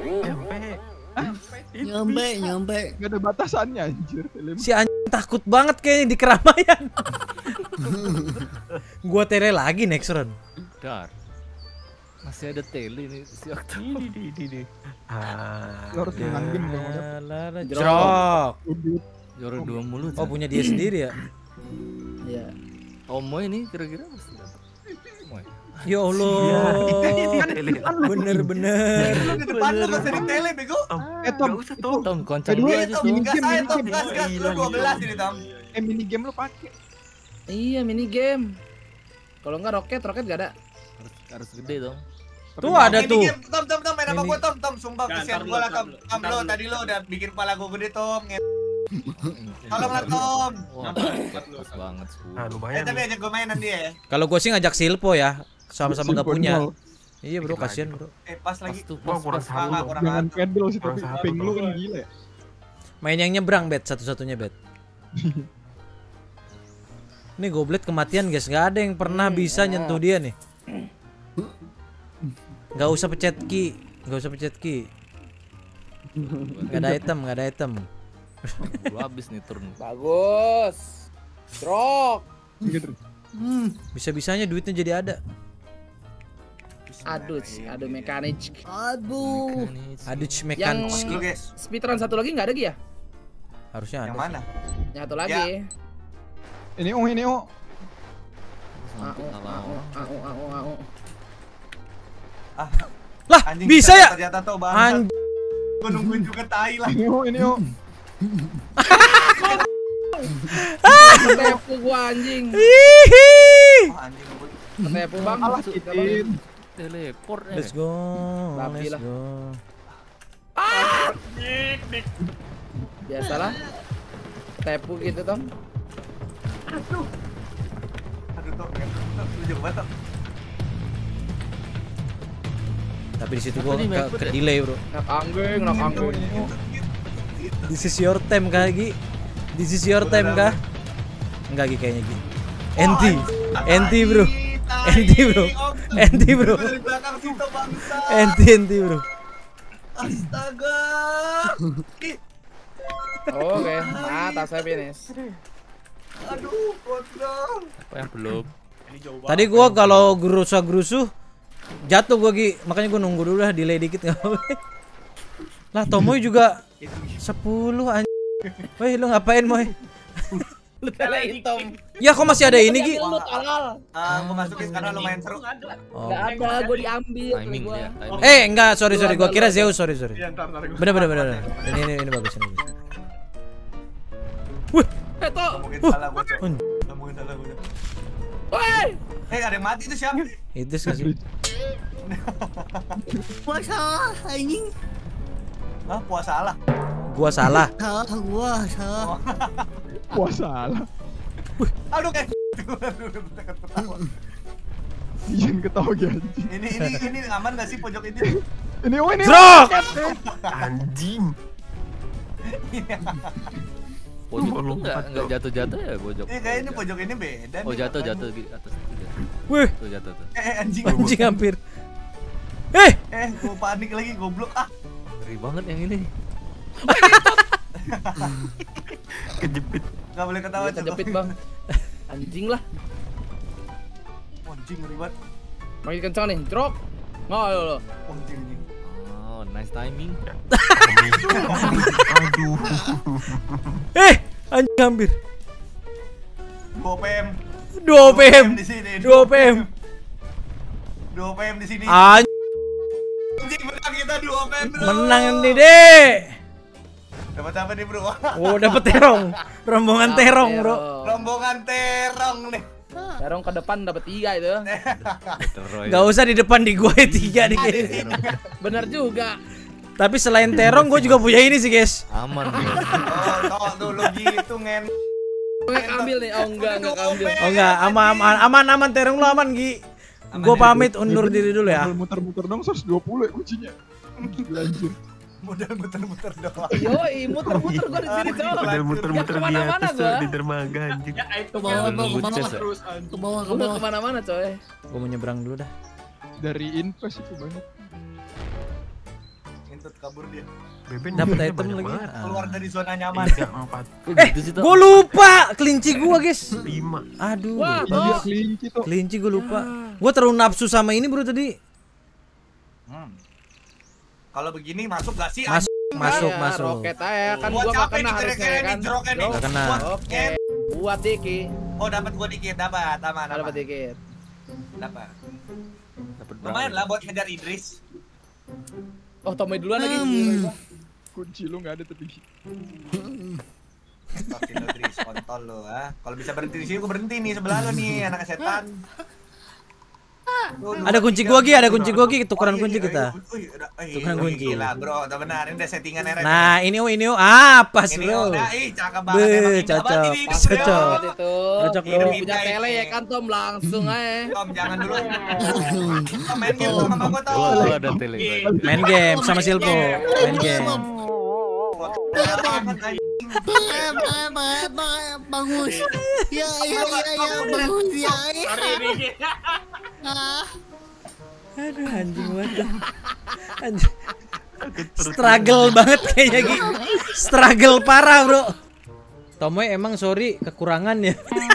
Speaker 6: Nyampe, nyampe.
Speaker 4: Gak ada batasannya anjir.
Speaker 2: Si anjing takut banget kayaknya di keramaian. Gua tere lagi next round.
Speaker 11: Dar. Masih ada tele nih si Okto.
Speaker 5: Ah.
Speaker 4: Lo harus menang game dong.
Speaker 2: Lala, Jerok.
Speaker 11: Juara dua mulu.
Speaker 2: Oh punya dia sendiri ya?
Speaker 7: Iya.
Speaker 11: Tomoy ini kira-kira pasti dapat. Tomoy.
Speaker 2: Ya Allah. Bener-bener.
Speaker 1: Lu di depan lu gak usah di tele bego.
Speaker 4: Eh Tom,
Speaker 5: Gak usah Tom.
Speaker 11: Tom koncang
Speaker 4: Kedua,
Speaker 11: dulu aja
Speaker 1: Tom,
Speaker 11: Tom.
Speaker 4: Mini
Speaker 1: gas
Speaker 4: game,
Speaker 1: aja
Speaker 4: mini
Speaker 1: Tom,
Speaker 4: game.
Speaker 1: gas gas lu dua belas ini Tom.
Speaker 4: eh mini game lo pakai.
Speaker 7: Iya, mini game. Kalau enggak roket, roket gak ada.
Speaker 11: Harus harus gede dong.
Speaker 2: Tuh ada
Speaker 1: Ini
Speaker 2: tuh.
Speaker 1: game, Tom, Tom, Tom, main apa
Speaker 2: Ini.
Speaker 1: gua Tom, Tom, sumpah
Speaker 8: Jangan,
Speaker 1: kesian
Speaker 8: ntar
Speaker 1: gua
Speaker 8: lu,
Speaker 1: lah Tom.
Speaker 8: ntar lu,
Speaker 1: Tom,
Speaker 8: ntar
Speaker 1: lu
Speaker 8: lu.
Speaker 1: tadi lu udah bikin kepala gua gede Tom. Nge- Tolonglah Tom.
Speaker 11: Wah, pas banget sepuluh.
Speaker 5: Ah
Speaker 1: Eh
Speaker 5: lumayan.
Speaker 1: tapi ajak gua main nanti ya.
Speaker 2: Kalau gua sih ngajak Silpo ya. Sama-sama nggak
Speaker 4: Silpo
Speaker 2: punya.
Speaker 4: nol.
Speaker 2: Iya bro, kasihan bro.
Speaker 1: Eh pas lagi.
Speaker 11: Pas tuh,
Speaker 5: Wah
Speaker 11: pas,
Speaker 5: kurang
Speaker 11: pas.
Speaker 5: satu.
Speaker 1: Kurang, kurang
Speaker 4: Jangan
Speaker 1: satu.
Speaker 4: pedal sih tapi
Speaker 5: Kurang satu
Speaker 4: ping lu
Speaker 5: dong.
Speaker 4: kan gila ya.
Speaker 2: Main yang nyebrang bet, satu-satunya bet. Ini goblet kematian guys, nggak ada yang pernah bisa nyentuh dia nih. Nggak usah pencet key, nggak usah pencet key. Nggak ada item, nggak ada item.
Speaker 11: Lu habis nih turun.
Speaker 7: Bagus. Drop.
Speaker 4: Gitu.
Speaker 2: Bisa-bisanya duitnya jadi ada.
Speaker 7: Aduh, aduh mekanik.
Speaker 6: Aduh.
Speaker 2: Aduh
Speaker 7: Yang
Speaker 2: mekan.
Speaker 1: Lu guys.
Speaker 7: speedrun satu lagi nggak ada Gi ya?
Speaker 2: Harusnya
Speaker 1: Yang
Speaker 2: ada.
Speaker 1: mana?
Speaker 7: Yang satu lagi.
Speaker 4: Ini oh ini oh.
Speaker 11: Sampai kalah
Speaker 7: Au,
Speaker 11: orang.
Speaker 7: au, au, au.
Speaker 1: Ah,
Speaker 2: Lah,
Speaker 1: anjing
Speaker 2: bisa ya?
Speaker 1: Ternyata tuh bang.
Speaker 2: Anjing.
Speaker 1: Gua nungguin juga tai lah.
Speaker 4: Ini oh ini oh.
Speaker 7: Ketepu gua anjing.
Speaker 2: Hihi.
Speaker 1: Oh, anjing gua.
Speaker 7: Ketepu bang.
Speaker 4: Alah kitin.
Speaker 11: Teleport eh.
Speaker 2: Let's go.
Speaker 7: Rapi
Speaker 2: Let's
Speaker 7: lah.
Speaker 2: go.
Speaker 7: Biasalah. Ketepu gitu Tom.
Speaker 1: Aduh Tom, ya. Lu jauh banget Tom.
Speaker 2: Tapi di situ gua
Speaker 11: Apa nih,
Speaker 2: ke,
Speaker 11: Meput
Speaker 2: ke
Speaker 11: ya?
Speaker 2: delay bro.
Speaker 7: Nak anggeng, nak anggeng.
Speaker 2: This is your time kah Gi? This is your time kah? Enggak Gi kayaknya Gi. Enti, enti bro, enti bro, enti bro,
Speaker 1: Dari belakang situ bangsa.
Speaker 2: enti enti bro.
Speaker 1: Astaga. Ih,
Speaker 7: Oke, mantap saya finish.
Speaker 1: aduh, kontrol.
Speaker 11: Apa yang belum?
Speaker 8: Ini jauh banget.
Speaker 2: Tadi gua kalau gerusa-gerusuh jatuh gua Gi, makanya gua nunggu dulu lah, delay dikit nggak apa-apa. Lah Tomoy juga sepuluh anjing. Woi lu ngapain Moy?
Speaker 7: Lu tele hitam.
Speaker 2: Ya kok masih ada ini Gi?
Speaker 7: Lu tolol.
Speaker 1: Ah, gua masukin karena lumayan seru.
Speaker 2: Oh.
Speaker 7: Enggak ada, gua diambil.
Speaker 11: Timing
Speaker 7: gua.
Speaker 11: ya. Timing.
Speaker 2: Eh enggak, sorry sorry, gua kira Zeus, sorry sorry.
Speaker 8: Iya, ntar ntar gua.
Speaker 2: Bener bener bener. bener. Ini ini ini bagus ini. bagus. Wih,
Speaker 7: Eh, toh.
Speaker 1: Ngomongin salah gua, Cok.
Speaker 2: Anj-
Speaker 1: Ngomongin salah gua.
Speaker 7: Woi.
Speaker 1: Eh, ada yang mati itu siapa?
Speaker 2: itu sih.
Speaker 6: Puasa anjing.
Speaker 1: Hah, puasa Allah.
Speaker 2: Gua salah.
Speaker 6: Salah gua, salah.
Speaker 4: Wah salah.
Speaker 1: Aduh, kayak Aduh, ketawa.
Speaker 4: Ian ketawa gitu anjing.
Speaker 1: Ini ini ini aman gak sih pojok ini?
Speaker 4: Ini oh ini.
Speaker 2: Drok.
Speaker 5: Anjing.
Speaker 11: Pojok lu enggak enggak jatuh-jatuh ya pojok.
Speaker 1: Ini kayak ini pojok ini beda.
Speaker 11: Oh
Speaker 1: nih,
Speaker 11: jatuh
Speaker 1: makanya.
Speaker 11: jatuh di atas itu jatuh.
Speaker 2: Wih,
Speaker 11: Tuh jatuh tuh.
Speaker 1: Eh, anjing.
Speaker 2: anjing hampir. Eh,
Speaker 1: Eh, gua panik lagi goblok ah.
Speaker 11: Ngeri banget yang ini.
Speaker 5: Kejepit.
Speaker 1: Gak boleh ketawa,
Speaker 7: Iya, kejepit, Bang. Anjing lah.
Speaker 1: Anjing ribet.
Speaker 7: Makin kencang nih, drop. Nggak lo lo.
Speaker 1: Anjing anjing.
Speaker 11: Oh, nice timing.
Speaker 5: Aduh.
Speaker 2: eh, anjing hampir.
Speaker 1: dua P M.
Speaker 2: dua P M.
Speaker 1: di sini.
Speaker 2: dua P M.
Speaker 1: dua P M di sini.
Speaker 2: Anjing
Speaker 1: Anjing menang kita dua P M. Bro.
Speaker 2: menang nih, Dek.
Speaker 1: Dapat apa nih, Bro?
Speaker 2: Oh, dapet terong. Rombongan terong, Bro.
Speaker 1: Rombongan terong nih.
Speaker 7: Terong ke depan dapat tiga itu.
Speaker 2: Gak usah di depan di gue tiga nih guys.
Speaker 7: Bener juga.
Speaker 2: Tapi selain terong gue juga punya ini sih guys.
Speaker 11: Aman.
Speaker 1: Oh, tok dulu gitu ngen.
Speaker 7: Nggak ambil nih, oh enggak, enggak ambil.
Speaker 2: Oh enggak, aman aman aman aman terong lu aman Gi. Gue pamit undur diri dulu ya.
Speaker 4: Muter-muter dong seratus dua puluh ya kuncinya. Gila anjir.
Speaker 1: Modal muter-muter doang.
Speaker 7: Yoi, muter-muter gua di sini, Cok.
Speaker 5: Udah muter-muter
Speaker 7: Ya,
Speaker 5: di
Speaker 7: kemana-mana
Speaker 5: atas
Speaker 7: gua.
Speaker 5: tuh, di dermaga anjing.
Speaker 8: Ya, itu
Speaker 6: Ke bawah,
Speaker 8: kan
Speaker 6: bawah, ke bawah.
Speaker 11: Luces ya?
Speaker 8: terus anjing.
Speaker 6: Ke bawah, ke
Speaker 7: Udah
Speaker 6: bawah.
Speaker 7: kemana-mana, coy.
Speaker 2: Gue mau nyebrang dulu dah.
Speaker 4: Dari invest itu banyak.
Speaker 1: Ngintut kabur dia.
Speaker 5: Beben
Speaker 2: Dapat
Speaker 5: juga
Speaker 2: item
Speaker 5: banyak
Speaker 2: lagi.
Speaker 5: banget.
Speaker 1: Keluar dari zona nyaman.
Speaker 5: Tiga, empat,
Speaker 11: Kok gitu sih tuh?
Speaker 2: Gue lupa kelinci gue guys.
Speaker 5: lima.
Speaker 2: Aduh.
Speaker 7: Wah,
Speaker 4: Iya
Speaker 7: toh.
Speaker 4: kelinci tuh.
Speaker 2: Kelinci gue lupa. Gue terlalu nafsu sama ini bro tadi.
Speaker 1: Hmm. Kalau begini masuk gak sih?
Speaker 2: Masuk masuk
Speaker 7: Ya,
Speaker 2: masuk.
Speaker 7: Roket aja kan
Speaker 1: Buat
Speaker 7: gua
Speaker 1: siapa
Speaker 7: enggak kena
Speaker 1: nih
Speaker 7: harusnya
Speaker 1: kira-kira
Speaker 7: kan.
Speaker 1: nih jeroknya nih?
Speaker 2: Nggak kena.
Speaker 1: Buat
Speaker 7: Oke.
Speaker 1: Ken.
Speaker 7: Buat Diki.
Speaker 1: Oh, dapat gua dikit, dapat. Aman,
Speaker 7: Dapat
Speaker 1: aman.
Speaker 7: dikit.
Speaker 1: Dapat.
Speaker 11: Dapat
Speaker 1: Lumayan lah buat ngejar Idris.
Speaker 7: Oh, Tommy duluan lagi.
Speaker 6: Hmm.
Speaker 4: Kunci lu nggak ada tapi.
Speaker 1: Tokin lo Idris, kontol lo ah. Kalau bisa berhenti di sini gua berhenti nih sebelah lo nih, anak setan. Tuh,
Speaker 2: Ada
Speaker 1: dua,
Speaker 2: kunci
Speaker 1: tiga.
Speaker 2: gua Gi, ada kunci gua Gi, tukeran
Speaker 1: Oh, iya,
Speaker 2: kunci
Speaker 1: iya,
Speaker 2: kita.
Speaker 1: iya. Wih, udah- ih,
Speaker 2: Tukeran
Speaker 1: wih,
Speaker 2: kunci.
Speaker 1: Gila, bro, udah benar. Ini udah settingan era.
Speaker 2: Nah ini oh ini oh ah pas
Speaker 1: ini
Speaker 2: bro.
Speaker 1: udah, ih, cakep banget.
Speaker 2: Beuh,
Speaker 1: Emang indah
Speaker 2: cocok,
Speaker 1: banget ini,
Speaker 2: cocok.
Speaker 1: bro.
Speaker 7: Banget itu.
Speaker 2: Cocok, bro.
Speaker 7: Ini punya tele ya kan Tom, langsung aja.
Speaker 1: Tom, jangan dulu. Tom, main game Tom sama gua, Tom.
Speaker 11: Gua gua ada tele. gua.
Speaker 2: Main game sama Silpo. Main game.
Speaker 6: Ba- ba- ba- ba- Bagus. Ya, ya, ya, ya, bagus ya. Ah.
Speaker 2: Aduh anjing banget. Anjing. Struggle banget kayaknya Gi. Struggle parah bro. Tomoy emang sorry kekurangan ya.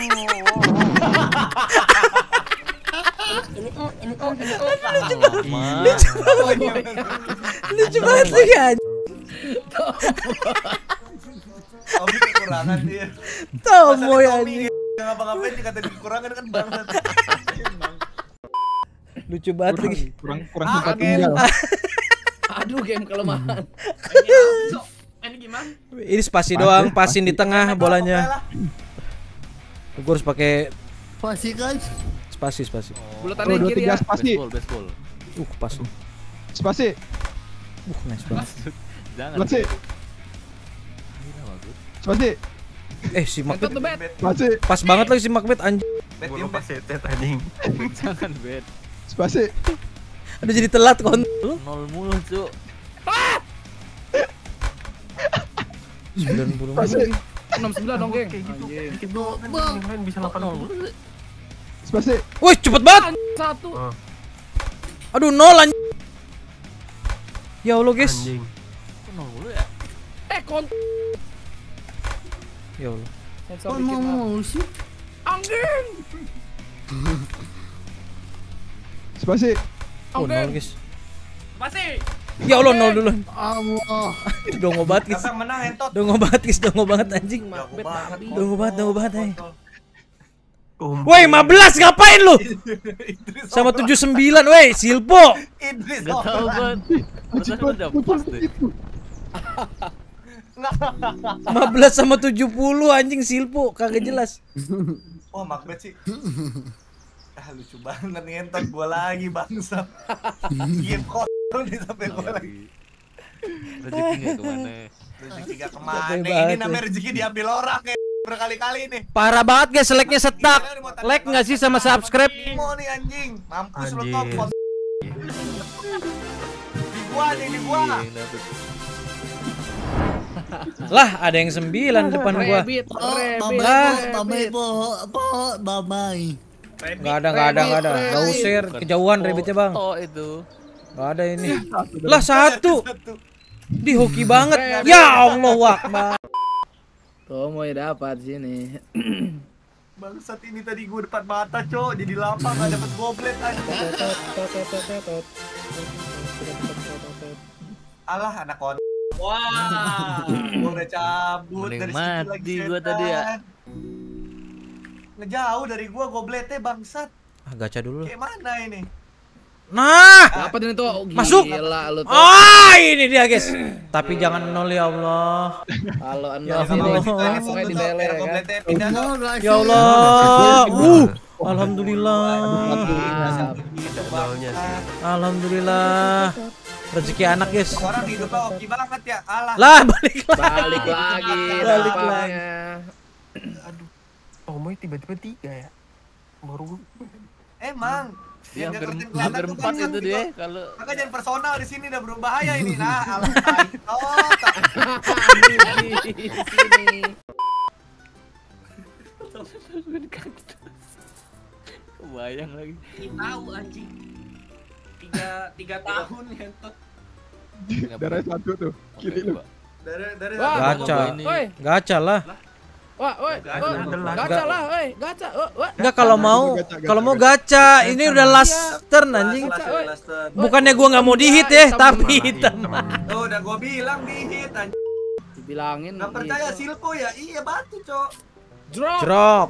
Speaker 2: Lucu banget lagi anjing.
Speaker 1: Tommy kekurangan dia.
Speaker 2: Tomoy
Speaker 1: Tommy
Speaker 2: anjing.
Speaker 1: nggak ngapa-ngapain dia kata kekurangan kan banget.
Speaker 2: Lucu banget lagi.
Speaker 4: Kurang kurang
Speaker 1: Ah,
Speaker 4: tempat
Speaker 1: game.
Speaker 4: tinggal.
Speaker 7: Aduh, game kelemahan.
Speaker 8: Ini gimana?
Speaker 2: Ini spasi doang, pasin di tengah bolanya. Gue harus pakai
Speaker 6: Pasti kan.
Speaker 2: spasi spasi.
Speaker 7: Bulatannya
Speaker 4: Tuh, dua,
Speaker 7: kiri
Speaker 4: tiga,
Speaker 7: ya.
Speaker 4: spasi.
Speaker 11: Baseball, baseball.
Speaker 2: Uh pas.
Speaker 4: Spasi.
Speaker 2: Uh nice banget.
Speaker 11: Jangan.
Speaker 4: Spasi.
Speaker 11: Gila, bagus.
Speaker 4: Spasi.
Speaker 2: Eh si
Speaker 7: Mantap
Speaker 2: Macbeth
Speaker 7: tuh, Bet.
Speaker 4: Spasi.
Speaker 2: pas banget lagi si Macbeth anjing.
Speaker 1: Bet
Speaker 5: Gua
Speaker 1: diem,
Speaker 5: lupa
Speaker 1: Bet.
Speaker 5: setet anjing.
Speaker 11: Jangan bet.
Speaker 4: Spasi.
Speaker 2: Aduh jadi telat kon.
Speaker 11: Nol mulu, Cuk.
Speaker 2: sembilan puluh
Speaker 4: Spasi.
Speaker 7: enam puluh sembilan dong, geng.
Speaker 5: Kayak gitu.
Speaker 7: Anjing.
Speaker 5: Dikit doang kan yang lain bisa delapan puluh.
Speaker 4: Spasi.
Speaker 2: Wih cepet banget.
Speaker 7: Satu.
Speaker 5: Oh,
Speaker 2: Aduh nol anjing. Ya Allah guys.
Speaker 5: anjing.
Speaker 11: Kok nol mulu ya?
Speaker 7: Eh, kon.
Speaker 2: Ya Allah.
Speaker 7: Sensor
Speaker 6: Kok
Speaker 7: dikit, Bang.
Speaker 6: mau sih?
Speaker 7: Anjing.
Speaker 4: Spasi.
Speaker 2: Oh nol
Speaker 7: Anjing.
Speaker 2: guys.
Speaker 8: Masih.
Speaker 2: Ya Allah, nol dulu.
Speaker 6: Allah.
Speaker 2: Dongo banget, guys.
Speaker 1: Siapa yang menang entot?
Speaker 2: Dongo banget, guys. Dongo banget anjing.
Speaker 1: Jago banget.
Speaker 2: Dongo banget, dongo banget, eh.
Speaker 5: Kumpul.
Speaker 2: Woi, lima belas ngapain lu? Sama tujuh puluh sembilan, woi, Silpo.
Speaker 1: Idris
Speaker 11: Gak tau banget. Perasaan udah pas deh.
Speaker 2: lima belas sama tujuh puluh anjing Silpo, kagak jelas.
Speaker 1: Wah, Macbeth sih. Ah, lucu banget nih entot gua lagi bangsa. Game kotor nih sampai gua lagi.
Speaker 11: Rezekinya kemana?
Speaker 1: Rezeki gak kemana?
Speaker 2: Capek
Speaker 1: Ini
Speaker 2: banget,
Speaker 1: namanya rezeki diambil orang ya. Berkali-kali nih.
Speaker 2: Parah banget guys, like-nya stuck. Like nggak sih sama subscribe?
Speaker 1: Mau nih anjing. Mampus lu
Speaker 5: Anjing.
Speaker 1: top. Di gua nih, di gua.
Speaker 2: Lah, ada yang sembilan depan gua.
Speaker 7: Rabbit,
Speaker 6: Oh,
Speaker 7: rabbit,
Speaker 6: babai,
Speaker 2: Lah.
Speaker 6: babai, po, po, babai.
Speaker 2: Nggak ada, nggak ada, nggak ada. Nggak usir, kejauhan rabbitnya bang.
Speaker 11: Oh itu.
Speaker 2: Nggak ada ini. Lah satu. Di hoki banget. Ya Allah Akbar.
Speaker 7: Tomoy dapat sini.
Speaker 1: Bangsat ini tadi gua depan mata, Cok. Jadi lapang enggak dapat goblet anjing. Alah anak kon. Wah. Gua udah cabut
Speaker 11: Mending
Speaker 1: dari situ lagi.
Speaker 11: mati gua tadi ya.
Speaker 1: Ngejauh dari gua gobletnya bangsat.
Speaker 2: Ah, gacha dulu.
Speaker 1: Kayak mana ini?
Speaker 2: Nah,
Speaker 7: Dapat ini tuh. Oh,
Speaker 2: Masuk.
Speaker 7: Gila lu tuh.
Speaker 2: ah ini dia guys. Tapi jangan nol ya Allah.
Speaker 7: Kalau
Speaker 2: Ya
Speaker 7: anda
Speaker 2: Allah.
Speaker 7: sini
Speaker 2: Allah.
Speaker 7: langsung aja di tele ya kan.
Speaker 1: Gobletnya pindah tuh.
Speaker 2: Ya Allah. Uh, alhamdulillah.
Speaker 5: Nolnya sih.
Speaker 2: Alhamdulillah. Rezeki anak guys.
Speaker 1: Orang hidupnya oke banget ya. Alah.
Speaker 2: Lah balik lagi.
Speaker 7: Balik lagi.
Speaker 2: Balik
Speaker 7: dapatnya.
Speaker 5: Aduh. Tomoy tiba-tiba tiga ya. Baru
Speaker 1: Emang.
Speaker 11: Dia
Speaker 1: Yang
Speaker 11: hampir
Speaker 1: nggak kelihatan
Speaker 11: hampir
Speaker 1: tuh
Speaker 11: empat
Speaker 1: banyak
Speaker 11: itu
Speaker 1: gitu.
Speaker 11: dia kalau
Speaker 1: Maka jangan personal di sini udah berbahaya ini. Nah, alah tai. Oh, tak.
Speaker 7: Di sini.
Speaker 11: bayang lagi.
Speaker 8: Tahu anjing. Tiga tiga tahun entot.
Speaker 4: Darah satu tuh, kiri lu.
Speaker 1: Dari dari
Speaker 7: Wah,
Speaker 2: Gacha.
Speaker 7: Woi,
Speaker 2: Gacha lah.
Speaker 7: wah, woi,
Speaker 1: Gacha,
Speaker 7: woi,
Speaker 5: gacha.
Speaker 7: gacha lah, woi, gacha, woi, woi.
Speaker 2: Enggak kalau mau kalau mau gacha. Ini udah last turn anjing. Bukannya gua nggak mau dihit ya, tapi hitam.
Speaker 1: Tuh udah gua bilang dihit anjing.
Speaker 7: Dibilangin.
Speaker 1: Enggak percaya
Speaker 7: gitu.
Speaker 1: Silpo ya? Iya batu, Cok.
Speaker 7: Drop.
Speaker 2: Drop.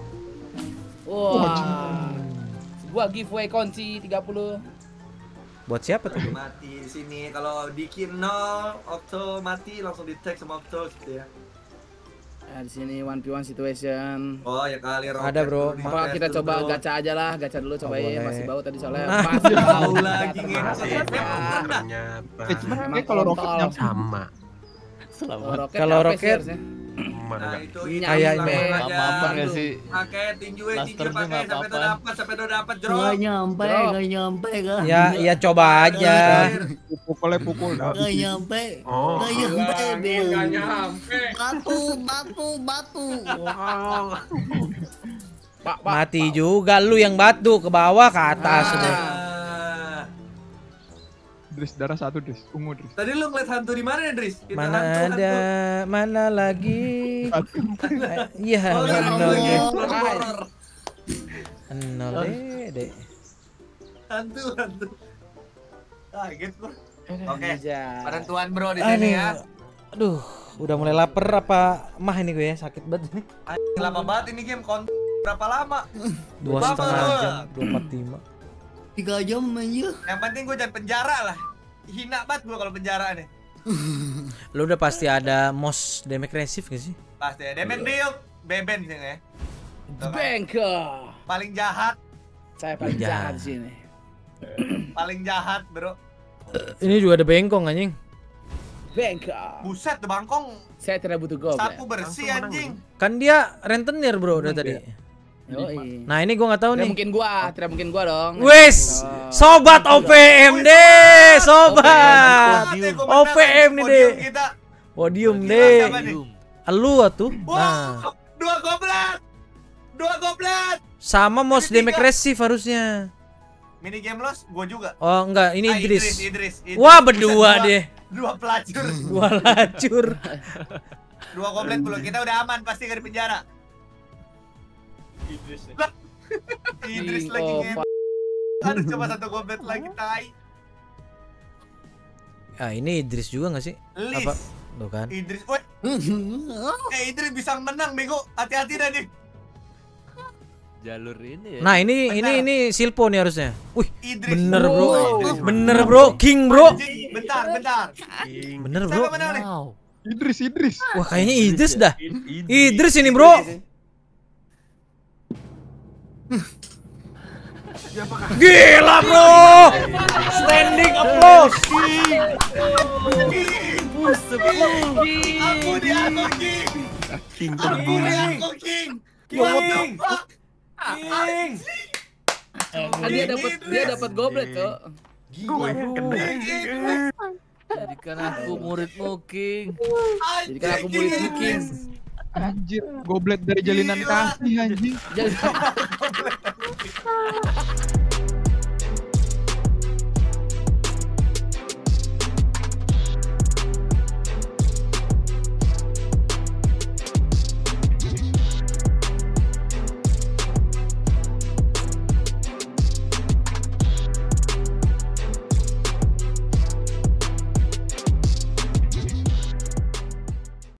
Speaker 7: Wah. Sebuah giveaway kunci tiga puluh.
Speaker 2: Buat siapa tuh?
Speaker 1: Mati di sini kalau Diki nol, Octo mati langsung di tag sama Octo gitu ya.
Speaker 7: Nah, di sini one v one situation.
Speaker 1: Oh ya kali Rocket
Speaker 2: Ada, bro.
Speaker 1: dulu di
Speaker 7: Apa
Speaker 1: test
Speaker 7: kita
Speaker 1: dulu,
Speaker 7: coba
Speaker 1: bro.
Speaker 7: gacha aja lah, gacha dulu cobain.
Speaker 2: boleh.
Speaker 7: Masih bau tadi soalnya.
Speaker 2: Nah.
Speaker 7: Masih bau
Speaker 1: Bau
Speaker 7: lagi
Speaker 1: lagi,
Speaker 7: ternyata.
Speaker 1: gitu.
Speaker 5: Ternyata
Speaker 4: Eh, cuman
Speaker 7: Emang
Speaker 4: kayak kalau roket
Speaker 7: kontol.
Speaker 4: yang
Speaker 5: sama.
Speaker 7: Kalau roket,
Speaker 2: Kalau
Speaker 7: apa sih
Speaker 2: roket,
Speaker 7: harusnya?
Speaker 5: Mana
Speaker 1: Nah
Speaker 5: enggak?
Speaker 1: itu
Speaker 7: Iya,
Speaker 1: ini
Speaker 2: kayaknya.
Speaker 1: langsung aja.
Speaker 11: Apa-apa nggak sih?
Speaker 1: Pakai tinju eh, tinju
Speaker 11: Lasternya
Speaker 1: pakai sampai tuh
Speaker 11: apa-apaan.
Speaker 1: dapat sampai tuh dapat drop.
Speaker 6: Gak nyampe,
Speaker 7: Drop.
Speaker 6: gak nyampe, gak.
Speaker 2: Ya, ya coba aja.
Speaker 4: pukulnya pukul.
Speaker 6: Gak nyampe,
Speaker 5: Oh.
Speaker 6: gak nyampe, Bel.
Speaker 1: Gak nyampe.
Speaker 6: Batu, batu, batu.
Speaker 7: Pak, pak,
Speaker 2: Mati juga lu yang batu ke bawah ke atas
Speaker 7: Ah.
Speaker 2: udah.
Speaker 1: Ah.
Speaker 4: Dris, darah satu, Dris. Ungu, Dris.
Speaker 1: Tadi lu ngeliat hantu di mana ya, Dris? Itu
Speaker 2: Mana
Speaker 1: hantu, hantu.
Speaker 2: ada, mana lagi? Iya,
Speaker 1: Oh,
Speaker 2: nol
Speaker 1: hantu
Speaker 2: deh.
Speaker 1: lagi.
Speaker 2: Nol deh, deh.
Speaker 1: Hantu, hantu. Kaget gua. Oke.
Speaker 7: Aja.
Speaker 1: Penentuan bro di sini ya.
Speaker 2: Aduh, udah mulai lapar apa mah ini gue ya, sakit banget nih.
Speaker 1: Anjing, lama banget ini game kon berapa lama?
Speaker 2: Dua
Speaker 1: Berapa,
Speaker 2: setengah
Speaker 1: bro?
Speaker 2: jam, dua empat lima.
Speaker 6: Tiga jam aja.
Speaker 1: Yang penting gua jangan penjara lah. Hina banget gua kalau penjara nih.
Speaker 2: Lu udah pasti ada most damage resif gak sih?
Speaker 1: Pasti ya. Demen Deal, Beben sih ya.
Speaker 7: Bengkel.
Speaker 1: Paling jahat,
Speaker 7: Saya paling
Speaker 2: Jahat.
Speaker 7: jahat di sini.
Speaker 1: paling jahat, bro.
Speaker 2: Ini juga ada bengkong anjing.
Speaker 7: Bengkel.
Speaker 1: Buset, tuh bangkong
Speaker 7: Saya tidak butuh goblok.
Speaker 1: sapu bersih
Speaker 5: Langsung menang
Speaker 1: anjing.
Speaker 2: Kan dia rentenir bro dari tadi.
Speaker 7: Yoi.
Speaker 2: Nah ini gua nggak tahu
Speaker 7: Tidak
Speaker 2: nih.
Speaker 7: mungkin gua, tidak mungkin gua dong.
Speaker 2: Wes,
Speaker 7: Oh.
Speaker 2: sobat O P M deh, sobat.
Speaker 1: Banget ya, gua
Speaker 2: O P M
Speaker 1: menang,
Speaker 2: nih
Speaker 1: podium
Speaker 2: deh.
Speaker 1: Kita.
Speaker 2: Podium
Speaker 1: Gila,
Speaker 2: deh.
Speaker 1: siapa nih?
Speaker 2: Lu atuh.
Speaker 1: Wow,
Speaker 2: Nah,
Speaker 1: dua goblet. Dua goblet.
Speaker 2: sama most
Speaker 1: Ini tiga.
Speaker 2: damage resif harusnya.
Speaker 1: Mini game loss, gua juga.
Speaker 2: Oh enggak, ini
Speaker 1: Ah,
Speaker 2: Idris.
Speaker 1: Idris, Idris, Idris.
Speaker 2: Wah,
Speaker 1: Buset,
Speaker 2: berdua
Speaker 1: dua-
Speaker 2: deh.
Speaker 1: Dua pelacur.
Speaker 2: Dua lacur.
Speaker 1: Dua goblet dulu. Kita udah aman pasti dari penjara.
Speaker 8: Idris.
Speaker 1: Lah. Idris
Speaker 7: King
Speaker 1: lagi
Speaker 7: of
Speaker 1: nge- Aduh, coba satu goblet lagi tai.
Speaker 2: Ah, ini Idris juga nggak sih?
Speaker 1: Lis.
Speaker 2: Apa? Tuh kan.
Speaker 1: Idris, woi. Eh Idris bisa menang bego. Hati-hati dah nih.
Speaker 11: Jalur ini ya.
Speaker 2: Nah, ini
Speaker 1: Bentar.
Speaker 2: ini ini Silpo nih harusnya. Wih,
Speaker 1: Idris.
Speaker 2: bener bro.
Speaker 1: Wow.
Speaker 2: Bener bro, King bro.
Speaker 1: Anjing, bentar, bentar.
Speaker 2: Bener bro.
Speaker 1: Siapa menang nih?
Speaker 11: Wow.
Speaker 4: Idris, Idris.
Speaker 2: Wah, kayaknya Idris dah. Idris ini bro. Gila bro. Standing applause.
Speaker 1: Aku di aku King.
Speaker 5: King
Speaker 1: Aku
Speaker 5: terbang.
Speaker 1: di aku King. King. King.
Speaker 7: Kan dia dapat dia dapat goblet, Cok.
Speaker 5: Gue yang kena.
Speaker 11: Jadikan aku muridmu, King.
Speaker 7: Jadikan aku murid King.
Speaker 4: Anjir, goblet dari jalinan kasih anjing.
Speaker 7: Jadi